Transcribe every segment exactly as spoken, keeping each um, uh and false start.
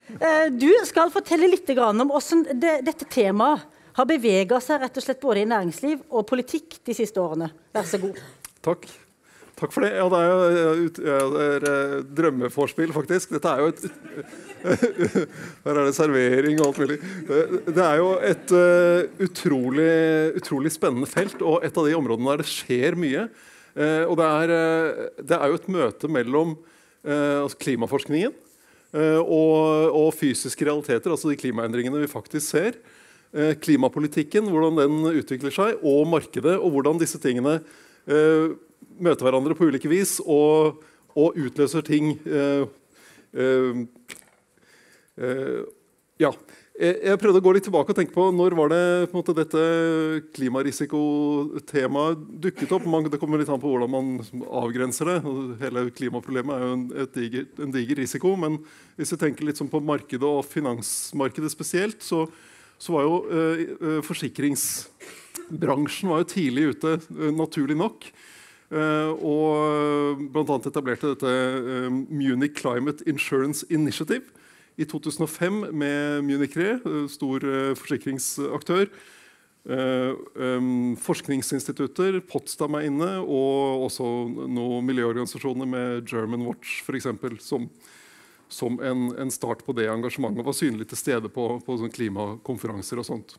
Eh, Du skal fortelle litt grann om hvordan det, dette temaet har beveget seg rett og slett både i næringsliv og politikk de siste årene. Vær så god. Takk. Takk for det. Ja, det er jo ut- ja, det er, eh, drømmeforspill, faktisk. Dette er jo et Her er det servering og alt mulig. Det, det er jo et eh, utrolig, utrolig spennende felt, og et av de områdene der det skjer mye. Eh, og det er, eh, det er jo et møte mellom eh, altså klimaforskningen eh, og, og fysiske realiteter, altså de klimaendringene vi faktisk ser. Eh, klimapolitikken, hvordan den utvikler seg, og markedet, og hvordan disse tingene eh, møter hverandre på ulike vis og, og utløser ting. Eh, eh, eh, ja. Jeg, jeg prøvde å gå litt tilbake og tenke på når var det på en måte, dette klimarisiko-temaet dukket opp. Man, det kommer litt an på hvordan man avgrenser det. Hele klimaproblemet er jo en, et diger, en diger risiko, men hvis vi tenker litt sånn på markedet og finansmarkedet spesielt, så, så var jo eh, forsikringsbransjen var jo tidlig ute, eh, naturlig nok. Uh, og blant annet etablerte dette uh, Munich Climate Insurance Initiative i to tusen og fem med Munich Re, uh, stor uh, forsikringsaktør. Uh, um, forskningsinstitutter, Potsdam er inne, og også noen miljøorganisasjoner med German Watch for eksempel, som, som en, en start på det engasjementet, var synlig til stede på, på sånn klimakonferanser og sånt.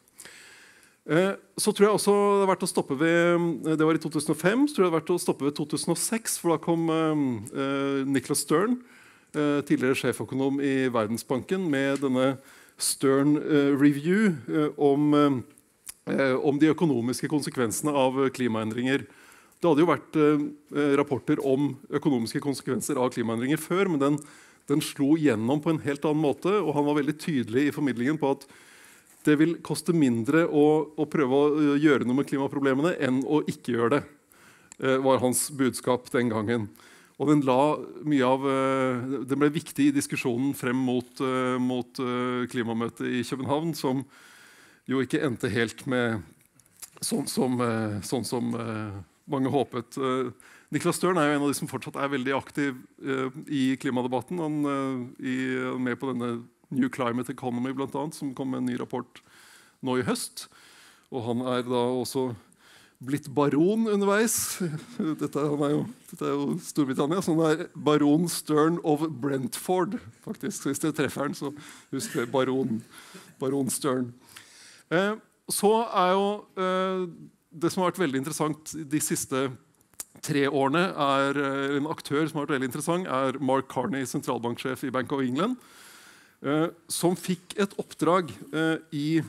Så tror jeg også det er verdt å stoppe ved det var i to tusen og fem, så tror jeg det er verdt å stoppe ved to tusen og seks, for da kom uh, Nicholas Stern, uh, tidligere sjeføkonom i Verdensbanken, med denne Stern uh, Review uh, om, uh, om de økonomiske konsekvensene av klimaendringer. Det hadde jo vært uh, rapporter om økonomiske konsekvenser av klimaendringer før, men den, den slo gjennom på en helt annen måte, og han var veldig tydelig i formidlingen på at det vil koste mindre å, å prøve å gjøre noe med klimaproblemene enn å ikke gjøre det, eh, var hans budskap den gangen. Og den, la mye av, eh, den ble viktig i diskusjonen frem mot, eh, mot eh, klimamøtet i København, som jo ikke endte helt med sånn som, eh, sånn som eh, mange håpet. Eh, Nicholas Stern er jo en av de som fortsatt er veldig aktiv eh, i klimadebatten. Han eh, er med på denne New Climate Economy, blant annet, som kom med en ny rapport nå i høst. Og han er da også blitt baron underveis. Dette, han er jo, dette er jo Storbritannia, så han er baron Stern of Brentford, faktisk. Så hvis dere treffer han, så husk det, baron, baron Stern. Eh, så er jo eh, det som har vært veldig interessant de siste tre årene, er en aktør som har vært veldig interessant, er Mark Carney, sentralbanksjef i Bank of England, Uh, som fikk et oppdrag uh, i,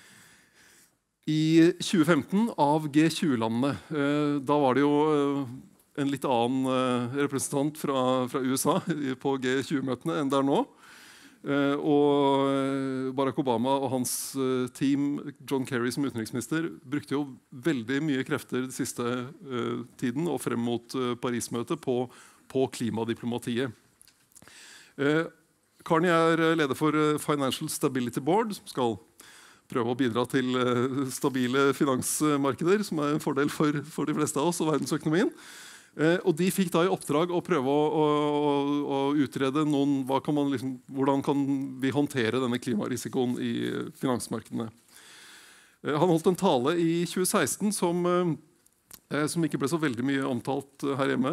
i tjue femten av G tjue-landene. Uh, da var det jo uh, en litt annen uh, representant fra, fra U S A på G tjue-møtene enn der nå. Uh, og Barack Obama og hans uh, team, John Kerry som utenriksminister, brukte jo veldig mye krefter den siste uh, tiden og frem mot uh, Paris-møtet på, på klimadiplomatiet. Uh, Carney er leder for Financial Stability Board, som skal prøve å bidra til stabile finansmarkeder, som er en fordel for, for de fleste av oss og verdensøkonomien. Og de fikk da i oppdrag å prøve å, å, å utrede noen, hva kan man liksom, hvordan kan vi håndtere denne klimarisikoen i finansmarkedene. Han holdt en tale i tjue seksten som, som ikke ble så veldig mye omtalt her hjemme.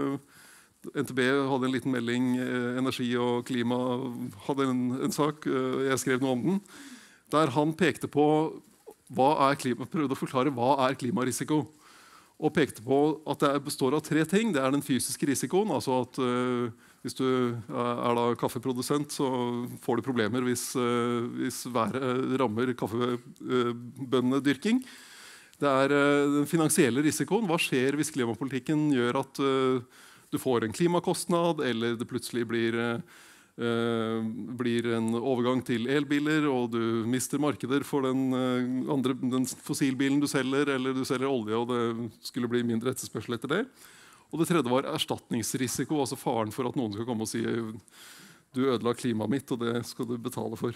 N T B hadde en liten melding, eh, energi og klima hadde en, en sak, eh, jeg skrev noe om den, der han pekte på hva er klima, prøvde å forklare hva er klimarisiko, og pekte på at det består av tre ting. Det er den fysiske risikoen, altså at eh, hvis du er da kaffeprodusent, så får du problemer hvis, eh, hvis været rammer kaffebønnedyrking. Det er eh, den finansielle risikoen. Hva skjer hvis klimapolitikken gjør at eh, du får en klimakostnad, eller det plutselig blir, eh, blir en overgang til elbiler, og du mister markeder for den, eh, andre, den fossilbilen du selger, eller du selger olje, og det skulle bli mindre etterspørsel etter det. Og det tredje var erstatningsrisiko, altså faren for at noen skal komme og si du ødela klimaet mitt, og det skal du betale for.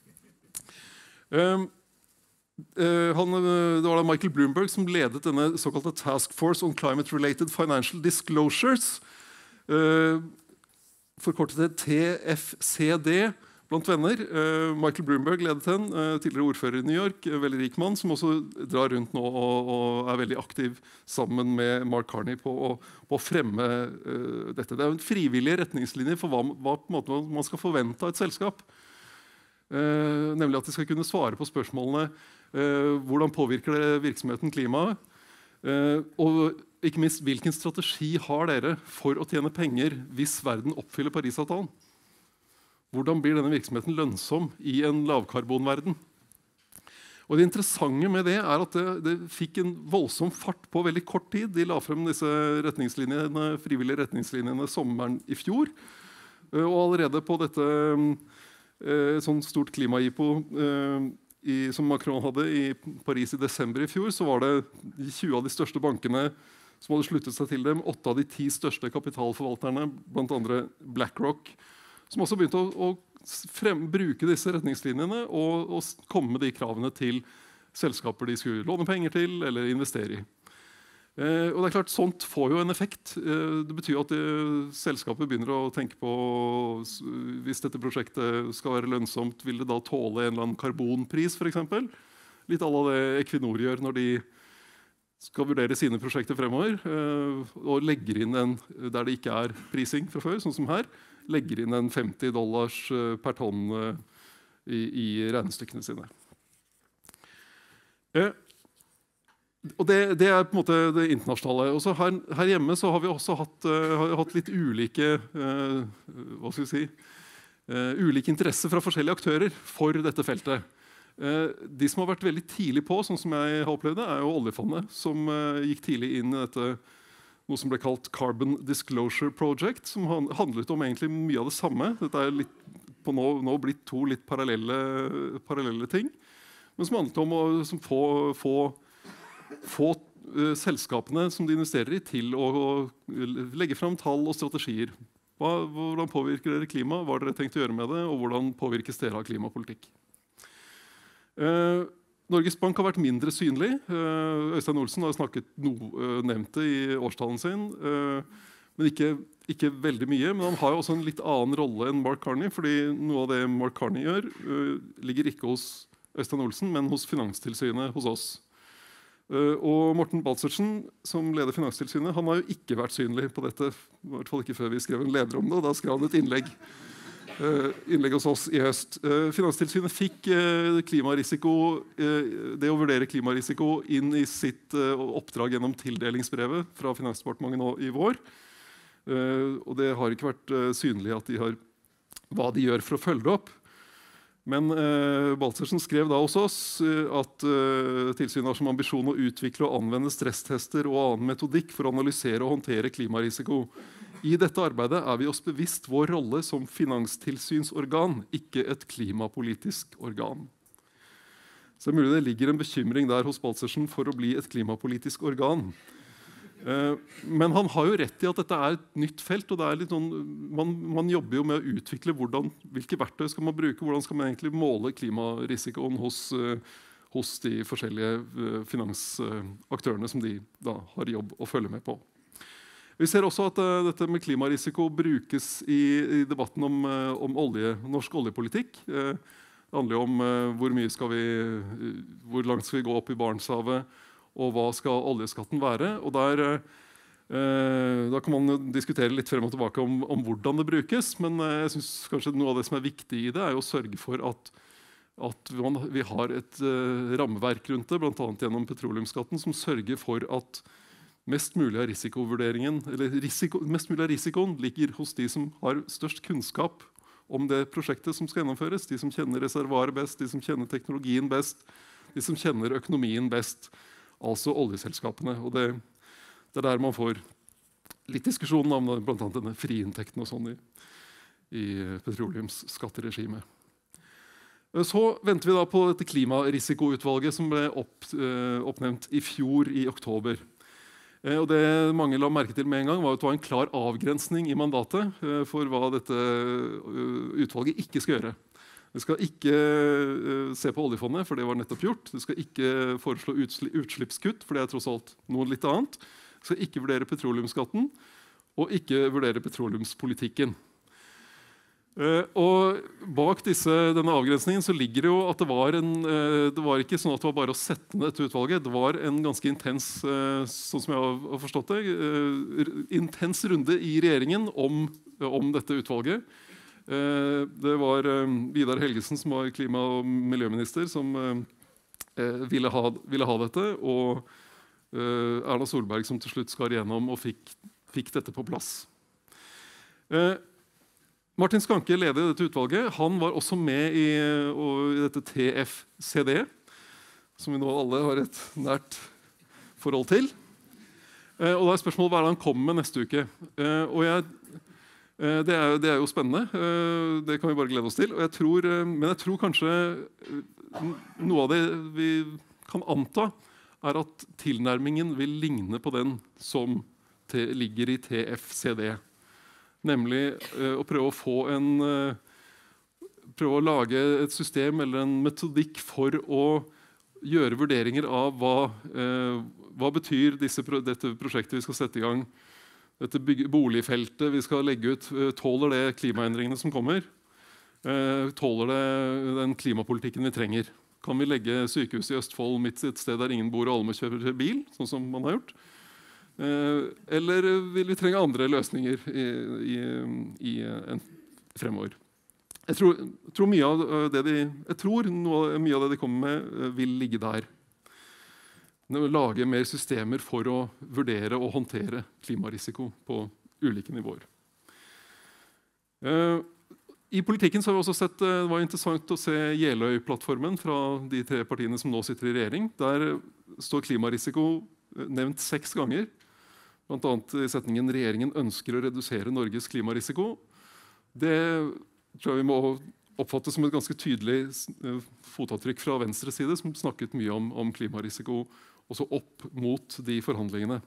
Um, Uh, han, det var da Michael Bloomberg som ledet denne såkalte Task Force on Climate-Related Financial Disclosures, uh, forkortet til T F C D, blant venner. Uh, Michael Bloomberg ledet den, uh, tidligere ordfører i New York, uh, veldig rik mann, som også drar rundt nå og, og er veldig aktiv sammen med Mark Carney på å, på å fremme uh, dette. Det er en frivillig retningslinje for hva, hva på en måte man skal forvente av et selskap. Uh, nemlig at de skal kunne svare på spørsmålene uh, hvordan påvirker det virksomheten klimaet, uh, og ikke minst hvilken strategi har dere for å tjene penger hvis verden oppfyller Parisavtalen. Hvordan blir denne virksomheten lønnsom i en lavkarbonverden? Og det interessante med det er at det, det fikk en voldsom fart på veldig kort tid. De la frem disse retningslinjene, frivillige retningslinjene sommeren i fjor. Og allerede på dette et sånt stort klima-IPO som Macron hadde i Paris i desember i fjor, så var det tjue av de største bankene som hadde sluttet seg til dem. åtte av de ti største kapitalforvalterne, blant andre BlackRock, som også begynte å, å frem, bruke disse retningslinjene og, og komme med de kravene til selskaper de skulle låne penger til eller investere i. Eh, og det er klart, sånt får jo en effekt. Eh, det betyr at det, selskapet begynner å tenke på hvis dette prosjektet skal være lønnsomt, vil det da tåle en eller annen karbonpris, for eksempel? Litt à la det Equinor gjør når de skal vurdere sine prosjekter fremover, eh, og legger inn en der det ikke er prising fra før, sånn som her, legger inn en femti dollars per tonn i, i regnestykkene sine. Eh, og det, det er på en måte det internasjonale. Og så her, her hjemme så har vi også hatt, uh, har hatt litt ulike, uh, hva skal vi si, uh, ulike interesser fra forskjellige aktører for dette feltet. Uh, de som har vært veldig tidlig på, sånn som jeg har opplevd det, er jo oljefondet, som uh, gikk tidlig inn i dette noe som ble kalt Carbon Disclosure Project, som handlet om egentlig mye av det samme. Dette er litt, på nå, nå blitt to litt parallelle, parallelle ting, men som handlet om å som få, få, få uh, selskapene som de investerer i til å, å legge frem tall og strategier. Hva, hvordan påvirker dere klima? Hva har dere tenkt å gjøre med det? Og hvordan påvirkes dere av klimapolitikk? Uh, Norges Bank har vært mindre synlig. Øystein Olsen har snakket no, nevnt det i årstalen sin, men ikke, ikke veldig mye. Men han har jo også en litt annen rolle enn Mark Carney, fordi noe av det Mark Carney gjør, ligger ikke hos Øystein Olsen, men hos Finanstilsynet hos oss. Og Morten Baltzersen, som leder Finanstilsynet, han har jo ikke vært synlig på dette, i hvert fall ikke før vi skrev en leder om det, og da skrev han et innlegg Uh, innlegg hos oss i høst. Uh, Finanstilsynet fikk uh, klimarisiko, uh, det å vurdere klimarisiko inn i sitt uh, oppdrag gjennom tildelingsbrevet fra Finansdepartementet nå i vår. Uh, og det har ikke vært uh, synlig at de har, hva de gjør for å følge det opp. Men uh, Baltzersen skrev da hos oss uh, at uh, tilsynet har som ambisjon å utvikle og anvende stresstester og annen metodikk for å analysere og håndtere klimarisiko. I dette arbeidet er vi oss bevisst vår rolle som finanstilsynsorgan, ikke et klimapolitisk organ. Så det er mulig det ligger en bekymring der hos Baltzersen for å bli et klimapolitisk organ. Eh, men han har jo rett i at dette er et nytt felt, og det er litt sånn, man, man jobber jo med å utvikle hvordan, hvilke verktøy skal man bruke, hvordan skal man egentlig måle klimarisikoen hos, eh, hos de forskjellige eh, finansaktørene som de da har jobb å følge med på. Vi ser også at uh, dette med klimarisiko brukes i, i debatten om, uh, om olje, norsk oljepolitikk. Uh, det handler om uh, hvor, mye skal vi, uh, hvor langt skal vi gå opp i Barentshavet, og hva skal oljeskatten være. Og der, uh, da kan man diskutere litt frem og tilbake om, om hvordan det brukes, men uh, jeg synes kanskje noe av det som er viktig i det, er å sørge for at, at man, vi har et uh, rammeverk rundt det, blant annet gjennom petroleumsskatten, som sørger for at Mest mulig av risikovurderingen, eller risiko, mest mulig av risikoen ligger hos de som har størst kunnskap om det prosjektet som skal gjennomføres. De som kjenner reservoaret best, de som kjenner teknologien best, de som kjenner økonomien best, altså oljeselskapene. Og det, det er der man får litt diskusjon om blant annet denne friinntekten og sånn i, i petroleumsskatteregimet. Så venter vi da på dette klimarisikoutvalget som ble opp, oppnevnt i fjor i oktober. Og det mange la merke til med en gang var at det var en klar avgrensning i mandatet for hva dette utvalget ikke skal gjøre. Det skal ikke se på oljefondet, for det var nettopp gjort. Det skal ikke foreslå utslippskutt, for det er tross alt noe litt annet. Det skal ikke vurdere petroleumsskatten, og ikke vurdere petroleumspolitikken. Uh, og bak disse, denne avgrensningen så ligger det jo at det var en uh, det var ikke sånn at det var bare å sette ned dette utvalget. Det var en ganske intens uh, sånn som jeg har, har forstått det, uh, intens runde i regjeringen om, uh, om dette utvalget. Uh, det var uh, Vidar Helgesen, som var klima- og miljøminister, som uh, uh, ville, ha, ville ha dette, og uh, Erna Solberg, som til slutt skar igjennom og fikk, fikk dette på plass. Uh, Martin Skanke ledet dette utvalget. Han var også med i, i dette T F C D, som vi nå alle har et nært forhold til. Eh, og da er spørsmålet hva er det han kommer med neste uke. Eh, og jeg, eh, det, er, det er jo spennende. Eh, det kan vi bare glede oss til. Og jeg tror, eh, men jeg tror kanskje noe av det vi kan anta, er at tilnærmingen vil ligne på den som te, ligger i T F C D. Nemlig uh, å prøve å få en uh, prøve å lage et system eller en metodikk for å gjøre vurderinger av hva, uh, hva betyr disse, dette prosjektet vi skal sette i gang. Dette bygge, boligfeltet vi skal legge ut, uh, tåler det klimaendringene som kommer? Uh, tåler det den klimapolitikken vi trenger? Kan vi legge sykehus i Østfold midt i et sted der ingen bor og alle må kjøre bil, sånn som man har gjort? Eh, eller vil vi trenge andre løsninger i, i, i en, fremover? Jeg tror, tror, mye av det de, jeg tror noe, mye av det de kommer med, vil ligge der. Lage mer systemer for å vurdere og håndtere klimarisiko på ulike nivåer. Eh, I politikken så har vi også sett, det var interessant å se Jeløy-plattformen fra de tre partiene som nå sitter i regjering. Der står klimarisiko nevnt seks ganger. Blant annet i setningen «Regjeringen ønsker å redusere Norges klimarisiko». Det tror jeg vi må oppfatte som et ganske tydelig fotavtrykk fra venstre side, som snakket mye om, om klimarisiko, også opp mot de forhandlingene.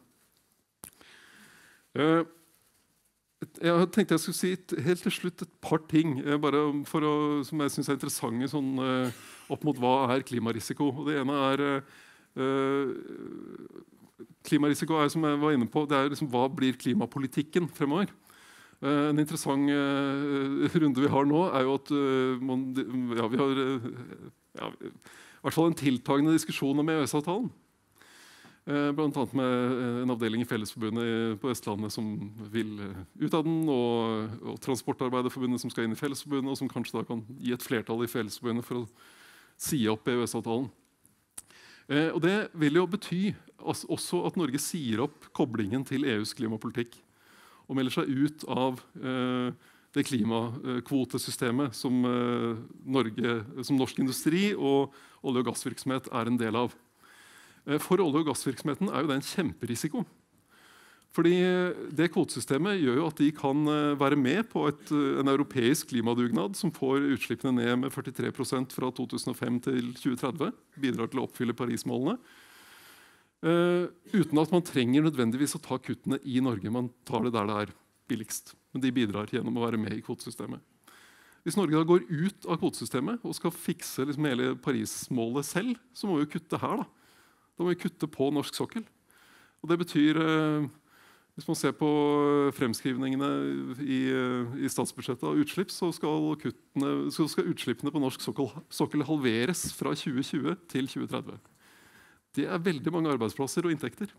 Jeg tenkte jeg skulle si helt til slutt et par ting bare for å, som jeg synes er interessante sånn, opp mot hva er klimarisiko. Og det ene er uh, klimarisiko er, som jeg var inne på, det er liksom, hva blir klimapolitikken fremover? Uh, en interessant uh, runde vi har nå er jo at uh, man, ja, vi har uh, ja, i hvert fall en tiltagende diskusjon om E Ø S-avtalen. Uh, blant annet med en avdeling i Fellesforbundet på Østlandet som vil uh, ut av den, og, og Transportarbeiderforbundet som skal inn i Fellesforbundet, og som kanskje da kan gi et flertall i Fellesforbundet for å si opp E Ø S-avtalen. Uh, og det vil jo bety også at Norge sier opp koblingen til E U's klimapolitikk og melder seg ut av uh, det klimakvotesystemet som, uh, Norge, som norsk industri og olje- og gassvirksomhet er en del av. Uh, for olje- og gassvirksomheten er jo det en kjemperisiko. Fordi det kvotesystemet gjør jo at de kan uh, være med på et, uh, en europeisk klimadugnad som får utslippene ned med førtitre prosent fra to tusen og fem til tjue tretti, bidrar til å oppfylle Paris-målene. Uh, uten at man trenger nødvendigvis å ta kuttene i Norge. Man tar det der det er billigst. Men de bidrar gjennom å være med i kvotesystemet. Hvis Norge da går ut av kvotesystemet og skal fikse liksom hele Paris-målet selv, så må vi jo kutte her. Da Da må vi kutte på norsk sokkel. Og det betyr, uh, hvis man ser på fremskrivningene i, uh, i statsbudsjettet av utslipp, så skal, kuttene, så skal utslippene på norsk sokkel, sokkel halveres fra tjue tjue til tjue tretti. Det er veldig mange arbeidsplasser og inntekter.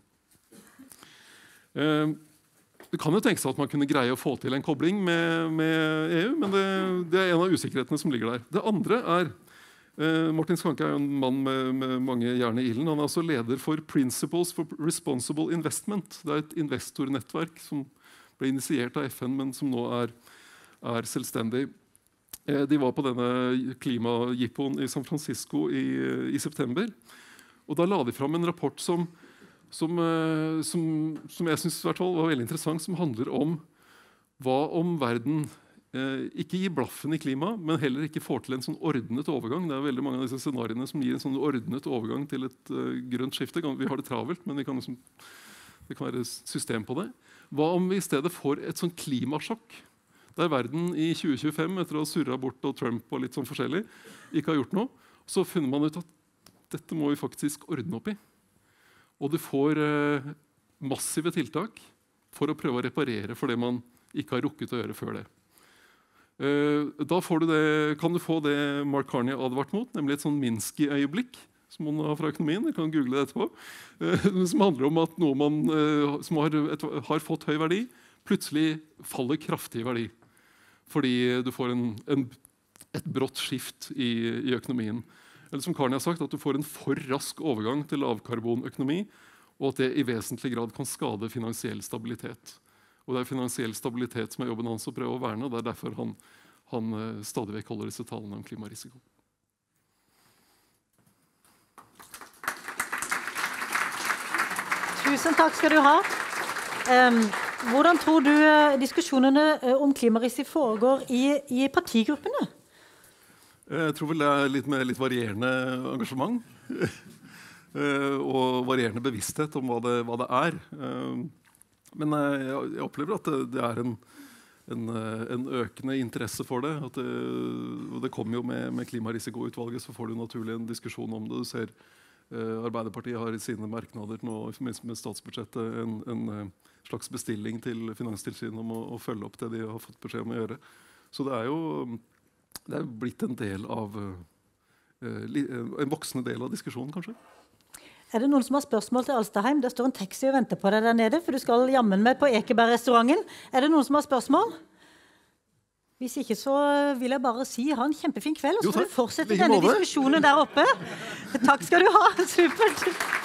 Eh, det kan jo tenke seg at man kunne greie å få til en kobling med, med E U, men det, det er en av usikkerhetene som ligger der. Det andre er, eh, Martin Skanke er jo en mann med, med mange jern i ilden. Han er også leder for Principles for Responsible Investment. Det er et investornettverk som ble initiert av F N, men som nå er, er selvstendig. Eh, de var på denne klimajippoen i San Francisco i, i september. Og da la de fram en rapport som, som, som, som jeg synes i hvert fall var veldig interessant, som handler om hva om verden eh, ikke gir blaffen i klima, men heller ikke får til en sånn ordnet overgang. Det er veldig mange av disse scenariene som gir en sånn ordnet overgang til et uh, grønt skifte. Vi har det travelt, men vi kan liksom, det kan være system på det. Hva om vi i stedet får et sånn klimasjokk, der verden i tjue tjuefem, etter å ha surret bort og Trump og litt sånn forskjellig, ikke har gjort noe, så finner man ut at dette må vi faktisk ordne opp i. Og du får eh, massive tiltak for å prøve å reparere for det man ikke har rukket å gjøre før det. Da får du det, kan du få det Mark Carney advart mot, nemlig et sånn Minsky-øyeblikk, som man har fra økonomien, jeg kan google det etterpå, som handler om at noe man, som har, et, har fått høy verdi, plutselig faller kraftig i verdi. Fordi du får en, en, et brått skift i, i økonomien. Eller som Carney har sagt, at du får en for rask overgang til lavkarbonøkonomi, og at det i vesentlig grad kan skade finansiell stabilitet. Og det er finansiell stabilitet som er jobben hans å prøve å verne, og det er derfor han, han stadig vekk holder disse talene om klimarisiko. Tusen takk skal du ha. Um, hvordan tror du diskusjonene om klimarisiko foregår i, i partigruppene? Jeg tror vel det er litt med litt varierende engasjement og varierende bevissthet om hva det, hva det er. Men jeg opplever at det, det er en, en, en økende interesse for det. At det, og det kommer jo med, med klimarisikoutvalget, så får du naturlig en diskusjon om det. Du ser uh, Arbeiderpartiet har i sine merknader nå, med statsbudsjettet en, en slags bestilling til Finanstilsynet om å, å følge opp det de har fått beskjed om å gjøre. Så det er jo det er blitt en del av uh, en voksende del av diskusjonen, kanskje. Er det noen som har spørsmål til Alstadheim? Det står en taxi og venter på deg der nede, for du skal jammen med på Ekeberg-restauranten. Er det noen som har spørsmål? Hvis ikke, så vil jeg bare si ha en kjempefin kveld, og så får du fortsette denne diskusjonen der oppe. Takk skal du ha. Supert.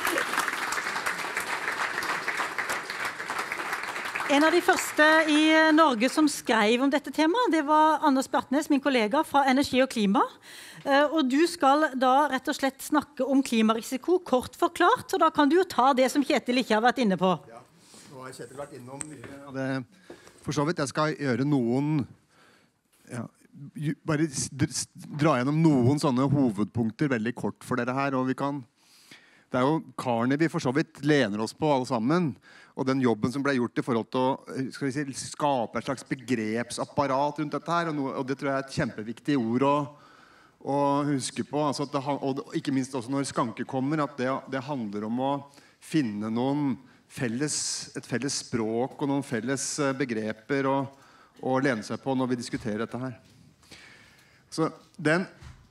En av de første i Norge som skrev om dette temaet, det var Anders Bjartnes, min kollega fra Energi og Klima. Og du skal da rett og slett snakke om klimarisiko, kort forklart, og da kan du jo ta det som Kjetil ikke har vært inne på. Ja, nå har Kjetil vært innom mye av det. For så vidt, jeg skal gjøre noen, ja, bare dra gjennom noen sånne hovedpunkter veldig kort for dere her, og vi kan, det er jo Carney vi for så vidt lener oss på alle sammen, og den jobben som ble gjort i forhold til å skal vi si, skape et slags begrepsapparat rundt dette her, og, noe, og det tror jeg er et kjempeviktig ord å og huske på, altså at det, og ikke minst også når skanke kommer, at det, det handler om å finne noen felles, et felles språk og noen felles begreper å, å lene seg på når vi diskuterer dette her. Så den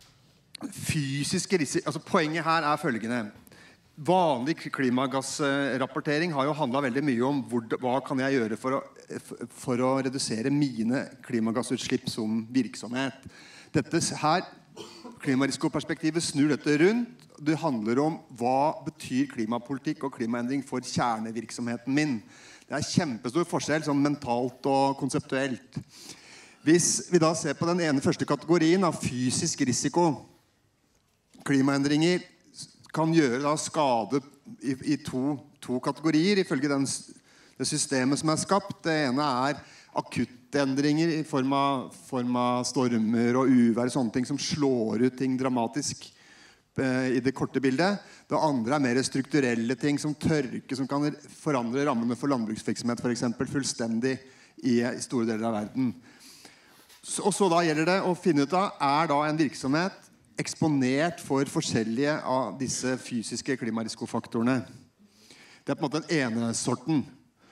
fysiske risiko, altså poenget her er følgende. Vanlig klimagassrapportering har jo handlet veldig mye om hvor, hva kan jeg gjøre for å, for å redusere mine klimagassutslipp som virksomhet. Dette her Klimarisikoperspektivet snur dette rundt. Det handler om hva betyr klimapolitikk og klimaendring for kjernevirksomheten min. Det er kjempestor forskjell, sånn mentalt og konseptuelt. Hvis vi da ser på den ene første kategorien av fysisk risiko, klimaendringer kan gjøre da skade i, i to, to kategorier, ifølge den, det systemet som er skapt. Det ene er akuttendringer i form av, form av stormer og uvær, sånne ting som slår ut ting dramatisk eh, i det korte bildet. Det andre er mer strukturelle ting som tørke, som kan forandre rammene for landbruksvirksomhet, for eksempel, fullstendig i, i store deler av verden. Så, og så da gjelder det å finne ut av, er da en virksomhet eksponert for forskjellige av disse fysiske klimarisikofaktorene. Det er på en måte den ene sorten.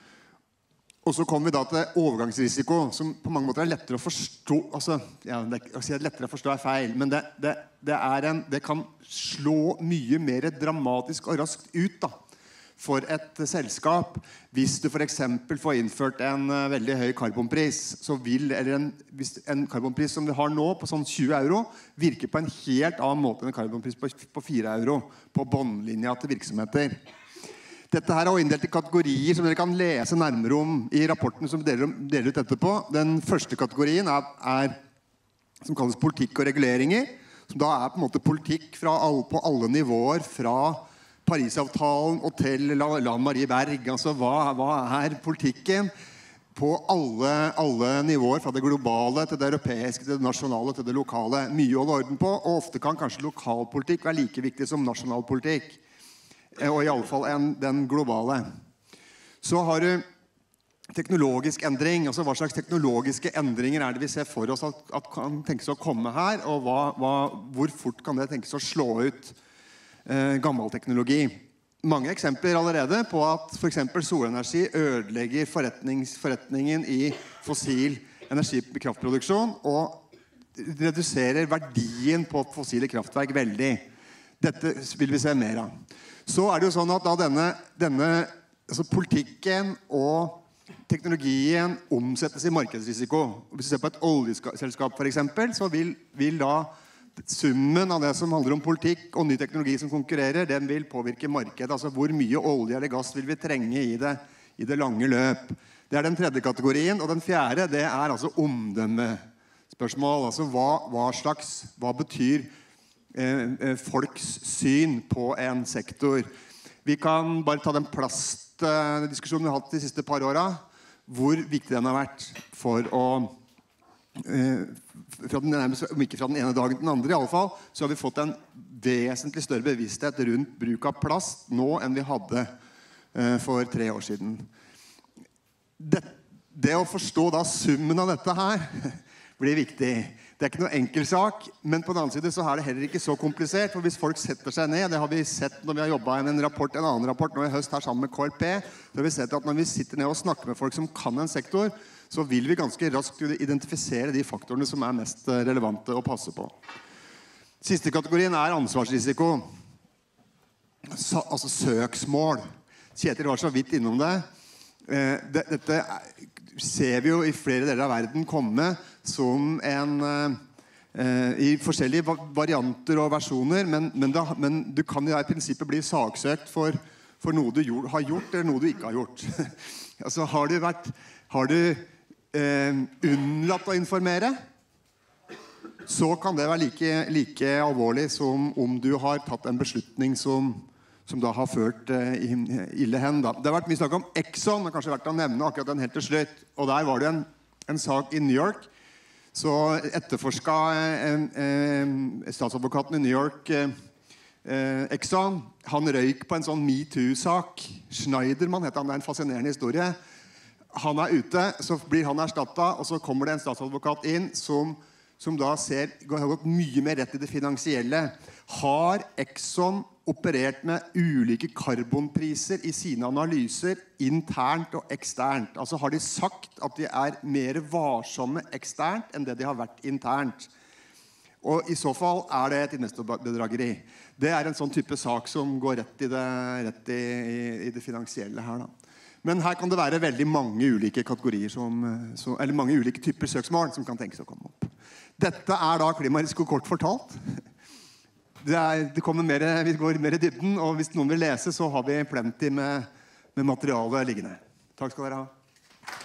Og så kommer vi da til overgangsrisiko, som på mange måter er lettere å forstå. Altså, ja, det, å si at lettere å forstå er feil, men det, det, det, er en, det kan slå mye mer dramatisk og raskt ut da, for et selskap. Hvis du for eksempel får innført en uh, veldig høy karbonpris, så vil, eller en, hvis en karbonpris som vi har nå på sånn tjue euro, virker på en helt annen måte enn en karbonpris på, på fire euro på båndlinja til virksomheter. Dette her er inndelt i kategorier som dere kan lese nærmere om i rapporten som deler, deler ut etterpå. Den første kategorien er, er som kalles politikk og reguleringer, som da er på en måte politikk fra all, på alle nivåer, fra Parisavtalen og til Lan Marie Berg. Altså, hva, hva er politikken på alle, alle nivåer, fra det globale til det europeiske, til det nasjonale, til det lokale. Mye å holde orden på, og ofte kan kanskje lokalpolitikk være like viktig som nasjonalpolitikk. Og i alle fall en, den globale. Så har du teknologisk endring. Altså hva slags teknologiske endringer er det vi ser for oss at, at kan tenkes å komme her, og hva, hva, hvor fort kan det tenkes å slå ut eh, gammel teknologi. Mange eksempler allerede på at for eksempel solenergi ødelegger forretningen i fossil energikraftproduksjon og reduserer verdien på fossile kraftverk veldig. Dette vil vi se mer av. Så er det jo sånn at da denne, denne altså politikken og teknologien omsettes i markedsrisiko. Hvis vi ser på et oljeselskap for eksempel, så vil, vil da summen av det som handler om politikk og ny teknologi som konkurrerer, den vil påvirke markedet. Altså hvor mye olje eller gass vil vi trenge i det, i det lange løp. Det er den tredje kategorien, og den fjerde, det er altså omdømmespørsmål. Altså hva, hva slags, hva betyr eh, folks syn på en sektor? Vi kan bare ta den plastdiskusjonen vi har hatt de siste par årene, hvor viktig den har vært for å fra den, om ikke fra den ene dagen til den andre i alle fall, så har vi fått en vesentlig større bevissthet rundt bruk av plast nå enn vi hadde uh, for tre år siden. Det, det å forstå da summen av dette her blir viktig. Det er ikke noe enkel sak, men på den annen side så er det heller ikke så komplisert, for hvis folk setter seg ned, det har vi sett når vi har jobbet i en rapport, en annen rapport nå i høst her sammen med K L P, så har vi sett at når vi sitter ned og snakker med folk som kan en sektor, så vil vi ganske raskt identifisere de faktorene som er mest relevante å passe på. Siste kategorien er ansvarsrisiko. Altså søksmål. Kjetil var så vidt innom det. Dette ser vi jo i flere deler av verden komme som en i forskjellige varianter og versjoner, men, men, da, men du kan jo i prinsippet bli saksøkt for, for noe du har gjort eller noe du ikke har gjort. Altså har du vært har du Eh, unnlatt å informere, så kan det være like, like alvorlig som om du har tatt en beslutning som, som da har ført eh, ille hen. Da. Det har vært mye snakk om Exxon, og kanskje vært å nevne akkurat den helt til slutt. Og der var det en, en sak i New York, så etterforsket eh, eh, statsadvokaten i New York eh, eh, Exxon. Han røyk på en sånn MeToo-sak. Schneiderman heter han, det er en fascinerende historie. Han er ute, så blir han erstattet, og så kommer det en statsadvokat inn som, som da ser, har gått mye mer rett i det finansielle. Har Exxon operert med ulike karbonpriser i sine analyser internt og eksternt? Altså har de sagt at de er mer varsomme eksternt enn det de har vært internt? Og i så fall er det et investorbedrageri. Det er en sånn type sak som går rett i det, rett i, i det finansielle her da. Men her kan det være veldig mange ulike kategorier, som, som, eller mange ulike typer søksmål som kan tenkes å komme opp. Dette er da klimarisiko kort fortalt. Det, er, det kommer mer, vi går mer i dybden, og hvis noen vil lese, så har vi plenty med, med materiale liggende. Takk skal dere ha.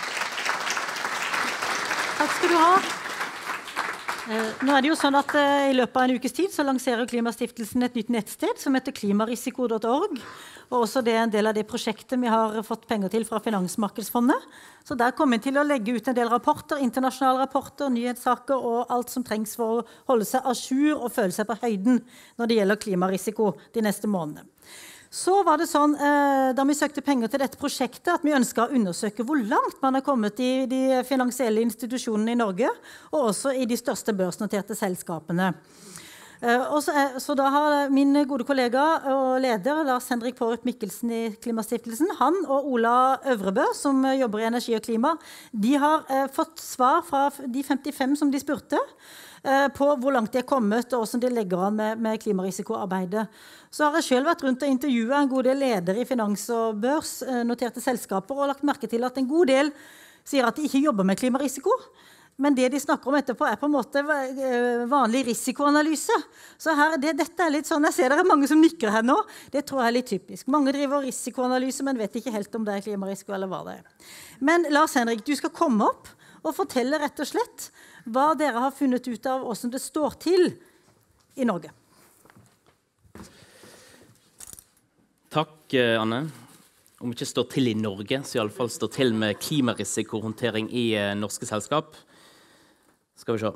Takk skal du ha. Nå er det jo sånn at I løpet av en ukes tid så lanserer Klimastiftelsen et nytt nettsted som heter klimarisiko punktum org. Og også det er en del av det prosjektet vi har fått penger til fra Finansmarkedsfondet. Så der kommer vi til å legge ut en del rapporter, internasjonale rapporter, nyhetssaker og alt som trengs for å holde seg à jour og føle seg på høyden når det gjelder klimarisiko de neste månedene. Så var det sånn, eh, da vi søkte penger til dette prosjektet, at vi ønsket å undersøke hvor langt man har kommet i de finansielle institusjonene i Norge, og også i de største børsnoterte selskapene. Eh, og så, eh, så da har min gode kollega og leder, Lars Henrik Pårup Mikkelsen i Klimastiftelsen, han og Ola Øvrebø, som jobber i energi og klima, de har eh, fått svar fra de femtifem som de spurte, på hvor langt de er kommet og hvordan de legger an med, med klimarisikoarbeidet. Så har jeg selv vært rundt og intervjuet en god del ledere i finans- og børsnoterte selskaper og lagt merke til at en god del sier at de ikke jobber med klimarisiko. Men det de snakker om etterpå er på en måte vanlig risikoanalyse. Så her, det, dette er litt sånn, jeg ser det er mange som nikker her nå. Det tror jeg er litt typisk. Mange driver risikoanalyse, men vet ikke helt om det er klimarisiko eller hva det er. Men Lars Henrik, du skal komme opp og fortelle rett og slett hva dere har funnet ut av hvordan det står til i Norge. Takk, Anne. Om ikke står til i Norge, så i alle fall står til med klimarisikohåndtering i eh, norske selskap. Skal vi se.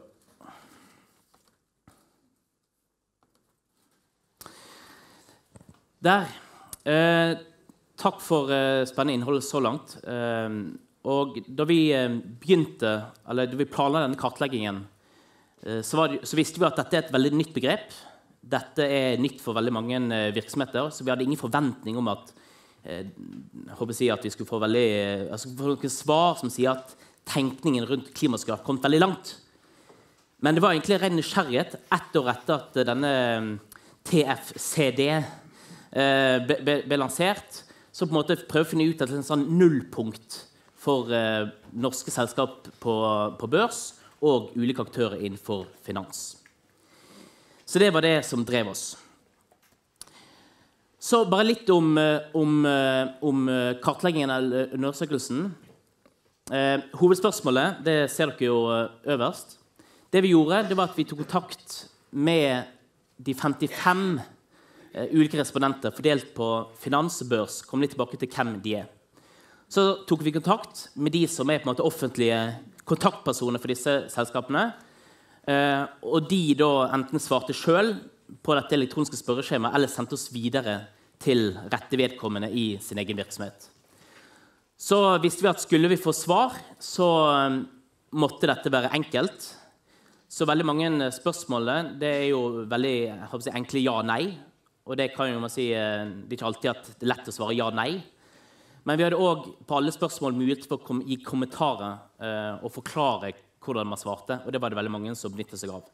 Der. Eh, takk for eh, spennende innhold så langt. Eh, Og da vi begynte, eller da vi planla denne kartleggingen, så, var det, så visste vi at dette er et veldig nytt begrep. Dette er nytt for veldig mange virksomheter, så vi hadde ingen forventning om at, jeg håper å si at vi skulle få veldig, altså få noen svar som sier at tenkningen rundt klima skulle ha kommet veldig langt. Men det var egentlig ren nysgjerrighet ett år etter at denne T F C D eh, ble, ble lansert, så på en måte prøve å finne ut et sånn nullpunkt for eh, norske selskap på, på børs og ulike aktører innenfor finans. Så det var det som drev oss. Så bare litt om, om, om kartleggingen av undersøkelsen. Eh, hovedspørsmålet, det ser dere jo øverst. Det vi gjorde, det var at vi tok kontakt med de femtifem eh, ulike respondenter fordelt på finans og børs. Kom litt tilbake til hvem de er. Så tok vi kontakt med de som er på en måte offentlige kontaktpersoner for disse selskapene. Eh, og de da enten svarte selv på dette elektroniske spørreskjemaet eller sendte oss videre til rette vedkommende i sin egen virksomhet. Så visste vi at skulle vi få svar, så måtte dette være enkelt. Så veldig mange spørsmål, det er jo veldig jeg håper å si, enkle ja-nei. Og det kan jo man si, det er ikke alltid at det er lett å svare ja-nei. Men vi hadde også på alle spørsmål mulighet for å gi kommentarer eh, og forklare hvordan man svarte. Og det var det veldig mange som benyttet seg av.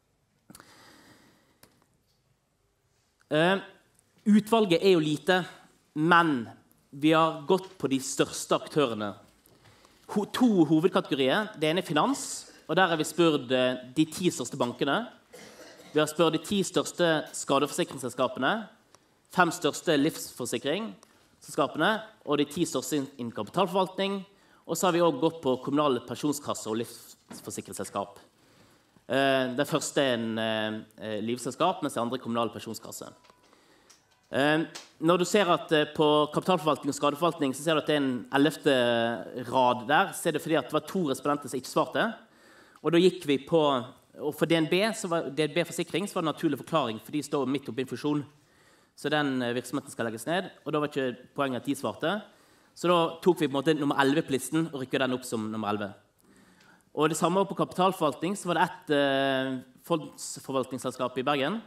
Uh, utvalget er jo lite, men vi har gått på de største aktørene. Ho to hovedkategorier. Det ene er finans, og der har vi spurt uh, de ti største bankene. Vi har spurt de ti største skadeforsikringsselskapene, fem største livsforsikringsselskapene, og de ti største innen kapitalforvaltning. Og så har vi også gått på kommunale pensjonskasser og livsforsikringsselskap. Det første er en uh, livsselskap, mens det andre er kommunal pensjonskasse. Uh, når du ser at uh, på kapitalforvaltning og skadeforvaltning så ser du at det er en ellevte rad der, så er det fordi at det var to respondenter som ikke svarte. Og da gikk vi på, og for D N B, så var, D N B Forsikring så var det en naturlig forklaring, for de står midt oppe i en fusjon. Så den uh, virksomheten skal legges ned, og da var ikke poenget at de svarte. Så da tok vi på en måte nummer elleve på listen og rykket den opp som nummer elleve. Og det samme på kapitalforvaltning, så var det et eh, fondsforvaltningsselskap i Bergen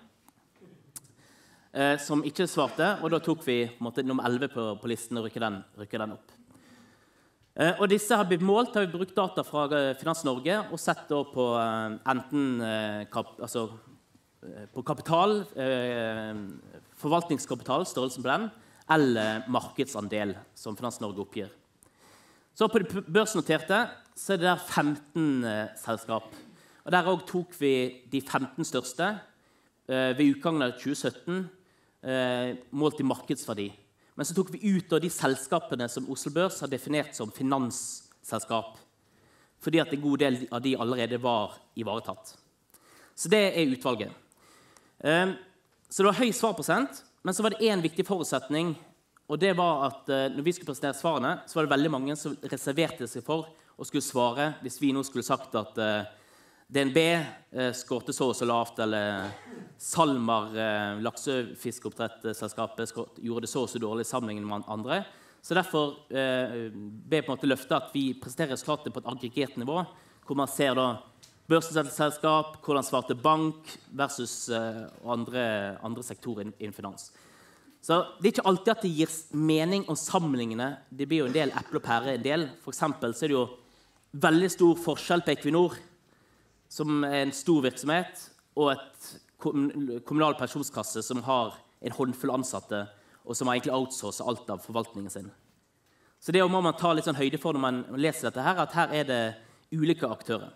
eh, som ikke svarte, og da tok vi på en måte, nummer elleve på, på listen og rykket den, rykket den opp. Eh, og disse har blitt målt, har vi brukt data fra Finans Norge og sett da på eh, enten eh, kap, altså, eh, på kapital, eh, forvaltningskapital, størrelsen på den, eller markedsandel som Finans Norge oppgir. Så på de børsnoterte så er det der femten eh, selskap. Og der også tok vi de femten største eh, ved utgangen av tjue sytten, eh, målt i markedsverdi. Men så tok vi ut av de selskapene som Oslo Børs har definert som finansselskap, fordi at en god del av de allerede var ivaretatt. Så det er utvalget. Eh, så det var høy svarprosent, men så var det en viktig forutsetning, og det var at uh, når vi skulle presentere svarene, så var det veldig mange som reserverte seg for å skulle svare hvis vi nå skulle sagt at uh, D N B uh, skårte så og så lavt, eller Salmar, uh, laksefiskeoppdrettselskapet, gjorde det så og så dårlig sammenlignet med andre. Så derfor uh, ble på en måte løftet at vi presenterer resultatet på et aggregert nivå, hvor man ser da børsselskap, hvordan svarte bank versus uh, andre, andre sektorer innen finans. Så det er ikke alltid at det gir mening om sammenlignende. Det blir jo en del eple og pære en del. For eksempel så er det jo veldig stor forskjell på Equinor, som er en stor virksomhet, og et kommunal pensjonskasse som har en håndfull ansatte, og som har egentlig outsourcet alt av forvaltningen sin. Så det må man ta litt sånn høyde for når man leser dette her, at her er det ulike aktører.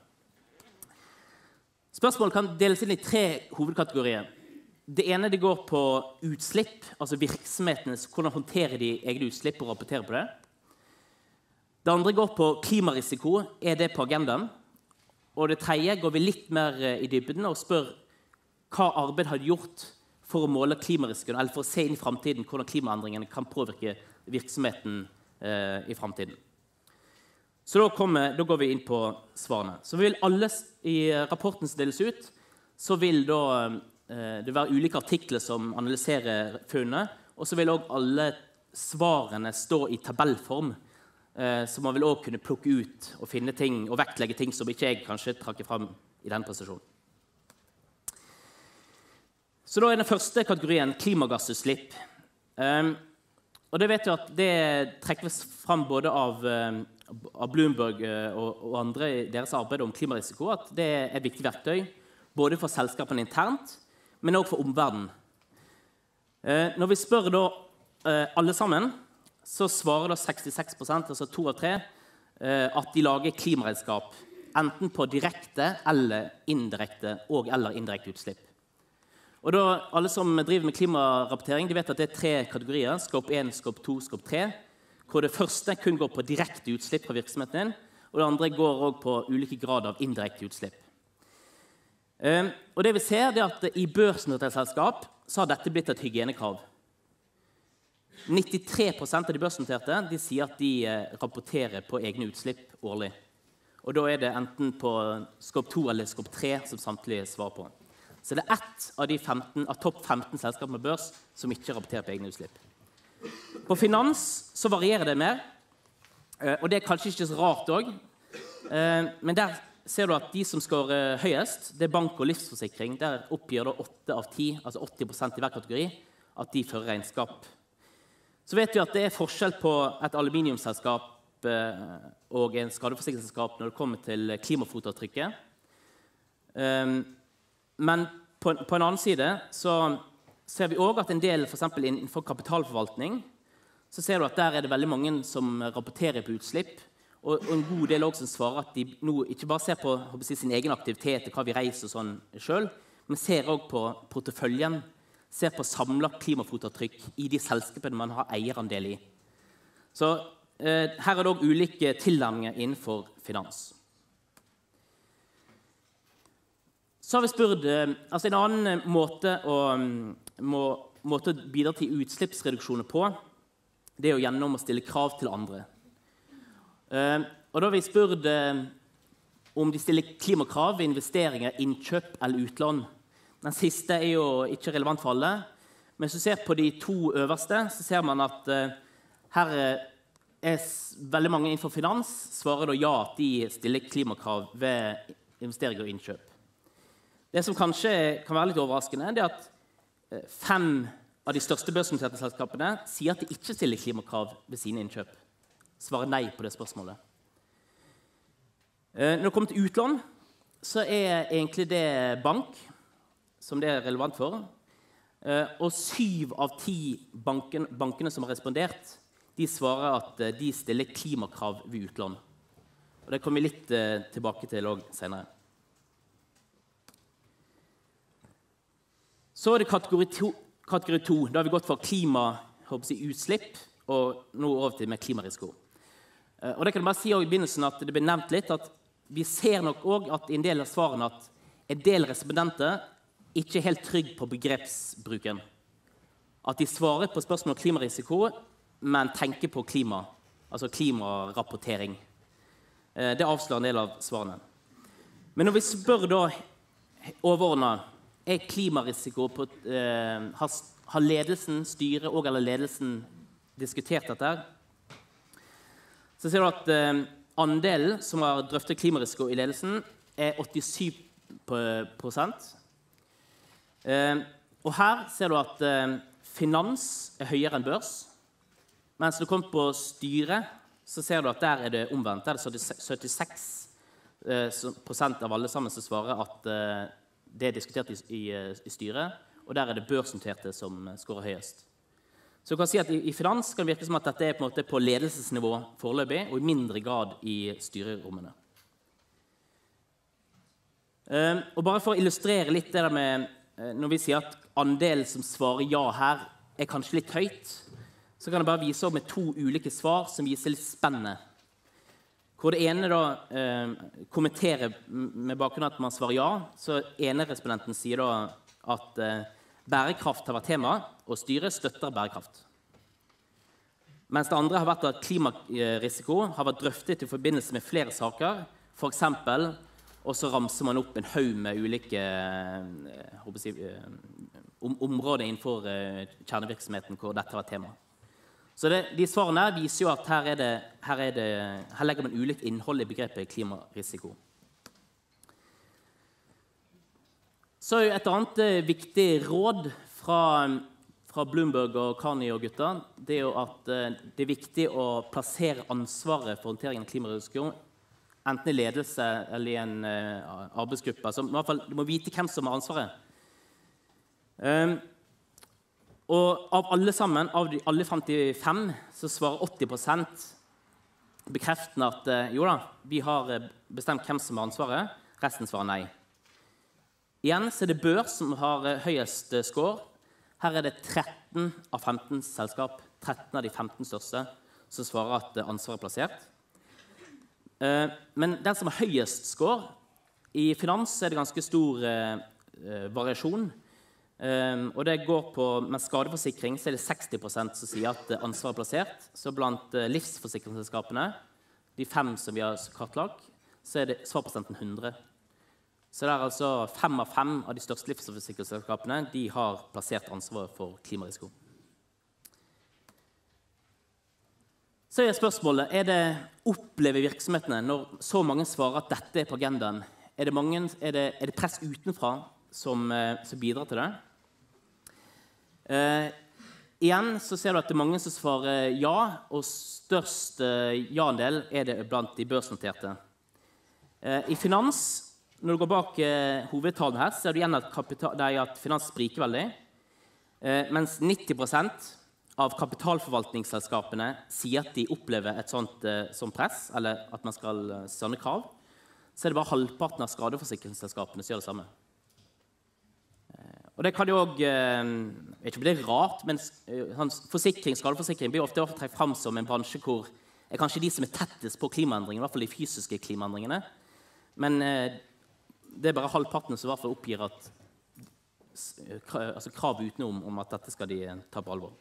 Spørsmålet kan deles inn i tre hovedkategorier. Det ene det går på utslipp, altså virksomhetene, hvordan håndterer de egne utslipp og rapporterer på det. Det andre går på klimarisiko, er det på agendaen? Og det tredje går vi litt mer i dybden og spør hva arbeid har de gjort for å måle klimarisikoen, eller for å se inn i fremtiden hvordan klimaendringene kan påvirke virksomheten eh, i fremtiden. Så da, kommer, da går vi inn på svarene. Så vil alle i rapporten som deles ut, så vil da det vil være ulike artikler som analyserer funnet, og så vil også alle svarene stå i tabellform, eh, så man vil også kunne plukke ut og finne ting, og vektlegge ting som ikke jeg kanskje trekker frem i denne presentasjonen. Så da er den første kategorien klimagassutslipp. Um, og det vet vi at det trekkes frem både av, av Bloomberg og, og andre i deres arbeid om klimarisiko, at det er et viktig verktøy, både for selskapene internt, men også for omverdenen. Eh, når vi spør da eh, alle sammen, så svarer da sekstiseks prosent, altså to av tre, eh, at de lager klimaregnskap, enten på direkte eller indirekte og eller indirekte utslipp. Og da, alle som driver med klimarapportering, de vet at det er tre kategorier, scope én, scope to, scope tre, hvor det første kun går på direkte utslipp fra virksomheten din, og det andre går også på ulike grad av indirekte utslipp. Um, og det vi ser, det er at i børsnoterte selskap så har dette blitt et hygienekrav. nittitre prosent av de børsnoterte de sier at de eh, rapporterer på egne utslipp årlig. Og da er det enten på scope to eller scope tre som samtlige svarer på. Så det er ett av de femten, av topp femten selskaper med børs som ikke rapporterer på egne utslipp. På finans så varierer det mer, og det er kanskje ikke så rart også. Men der ser du at de som skårer høyest, det er bank og livsforsikring. Der oppgir da åtte av ti, altså åtti prosent i hver kategori, at de fører regnskap. Så vet vi at det er forskjell på et aluminiumsselskap og en skadeforsikringsselskap når det kommer til klimafotavtrykket. Men på, på en annen side så ser vi også at en del, for eksempel innenfor kapitalforvaltning, så ser du at der er det veldig mange som rapporterer på utslipp, og, og en god del også som svarer at de nå ikke bare ser på si, sin egen aktivitet og hva vi reiser og sånn selv, men ser også på porteføljen, ser på samlet klimafotavtrykk i de selskapene man har eierandel i. Så eh, her er det også ulike tilnærminger innenfor finans. Så har vi spurt, altså en annen måte å, må, måte å bidra til utslippsreduksjoner på, det er jo gjennom å stille krav til andre. Uh, og da har vi spurt uh, om de stiller klimakrav ved investeringer, innkjøp eller utlån. Den siste er jo ikke relevant for alle, men hvis du ser på de to øverste, så ser man at uh, her er veldig mange innenfor finans svarer da ja at de stiller klimakrav ved investeringer og innkjøp. Det som kanskje kan være litt overraskende, det er at fem av de største børsnoterte selskapene sier at de ikke stiller klimakrav ved sine innkjøp. Svarer nei på det spørsmålet. Når det kommer til utlån, så er egentlig det bank som det er relevant for. Og syv av ti banken, bankene som har respondert, de svarer at de stiller klimakrav ved utlån. Og det kommer vi litt tilbake til også senere. Så er det kategori to, kategori to. Da har vi gått for klimautslipp, og nå over til med klimarisiko. Og det kan jeg bare si i begynnelsen at det ble nevnt litt, at vi ser nok også at i en del av svarene at en del respondenter ikke er helt trygg på begrepsbruken. At de svarer på spørsmål om klimarisiko, men tenker på klima, altså klimarapportering. Det avslører en del av svarene. Men når vi spør da overordnet, er klimarisiko på, eh, har, har ledelsen, styret og eller ledelsen diskutert dette her? Så ser du at eh, andelen som har drøftet klimarisiko i ledelsen er åttisyv prosent. Eh, og her ser du at eh, finans er høyere enn børs, mens når du kommer på styret, så ser du at der er det omvendt. Der er det syttiseks prosent av alle sammen som svarer at eh, det er diskutert i, i, i styret, og der er det børsnoterte som skårer høyest. Så du kan si at i, i finans kan det virke som at dette er på, en måte på ledelsesnivå foreløpig, og i mindre grad i styrerommene. Uh, og bare for å illustrere litt det der med, uh, når vi sier at andelen som svarer ja her er kanskje litt høyt, så kan jeg bare vise opp med to ulike svar som viser litt spennende. Hvor det ene da eh, kommenterer med bakgrunn at man svarer ja, så ene respondenten sier da at eh, bærekraft har vært tema, og styret støtter bærekraft. Mens det andre har vært at klimarisiko har vært drøftet i forbindelse med flere saker, for eksempel, og så ramser man opp en haug med ulike eh, si, eh, om, områder innenfor eh, kjernevirksomheten hvor dette var tema. Så det, de svarene viser jo at her, er det, her, er det, her legger man ulikt innhold i begrepet klimarisiko. Så er et annet viktig råd fra, fra Bloomberg og Carney og gutta, det er jo at eh, det er viktig å plassere ansvaret for håndteringen av klimarisiko enten i ledelse eller i en eh, arbeidsgruppe. Så i hvert fall, du må vite hvem som har ansvaret. Um, og av alle sammen, av de, alle femtifem, så svarer åtti prosent bekreftende at eh, jo da, vi har bestemt hvem som har ansvaret. Resten svarer nei. Igjen så er det Børs som har eh, høyest eh, score. Her er det tretten av femten selskap, tretten av de femten største, som svarer at eh, ansvaret er plassert. Eh, men den som har høyest score, i finans er det ganske stor eh, variasjon. Eh, og det går på, med skadeforsikring så er det seksti prosent som sier at ansvaret er plassert. Så blant eh, livsforsikringsselskapene, de fem som vi har kartlagt, så er det svarprosenten hundre. Så det er altså fem av fem av de største livsforsikringsselskapene de har plassert ansvar for klimarisiko. Så er spørsmålet, er det opplever virksomhetene når så mange svarer at dette er på agendaen? Er det, mange, er det, er det press utenfra som, som bidrar til det? Eh, igjen så ser du at det er mange som svarer ja, og størst eh, ja-andel er det blant de børsnoterte. Eh, I finans, når du går bak eh, hovedtallene her, så er det igjen at, kapital, det er at finans spriker veldig, eh, mens nitti prosent av kapitalforvaltningsselskapene sier at de opplever et sånt, eh, sånt press, eller at man skal eh, sånne krav, så er det bare halvparten av skadeforsikringsselskapene som gjør det samme. Eh, og det kan jo også, eh, jeg vet ikke om det er rart, men eh, forsikring, skadeforsikring blir ofte trukket frem som en bransje hvor er kanskje de som er tettest på klimaendringene, i hvert fall de fysiske klimaendringene, men eh, det er bare halvparten som i hvert fall oppgir at altså krav utenom om at dette skal de ta på alvor.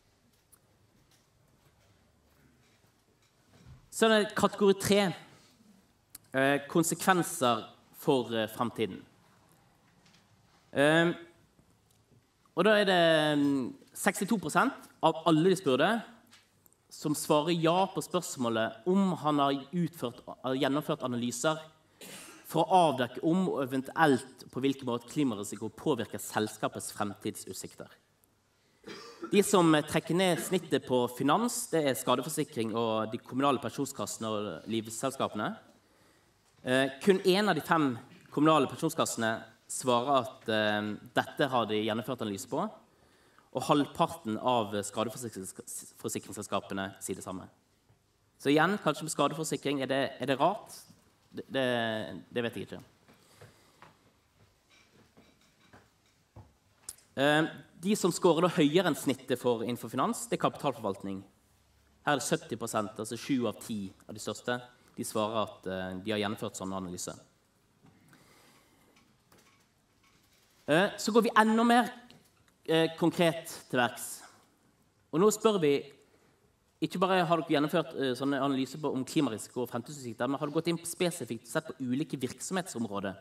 Så er det kategori tre, eh, konsekvenser for eh, fremtiden. Eh, og da er det sekstito prosent av alle de spurte som svarer ja på spørsmålet om han har utført, har gjennomført analyser for å avdekke om og eventuelt på hvilken måte klimarisiko påvirker selskapets fremtidsutsikter. De som trekker ned snittet på finans, det er skadeforsikring og de kommunale pensjonskassene og livsselskapene. Eh, kun en av de fem kommunale pensjonskassene svarer at eh, dette har de gjennomført analyse på, og halvparten av skadeforsikringsselskapene sier det samme. Så igjen, kanskje med skadeforsikring, er det, er det rart? Det, det, det vet jeg ikke. Eh, de som scorer høyere enn snittet for innenfor finans, det er kapitalforvaltning. Her er det sytti prosent, altså sju av ti av de største, de svarer at eh, de har gjennomført sånne analyser. Eh, så går vi enda mer eh, konkret til verks. Og nå spør vi ikke bare har dere gjennomført uh, sånne analyser på, om klimarisiko og fremtidsutsikter, men har dere gått inn spesifikt og sett på ulike virksomhetsområder.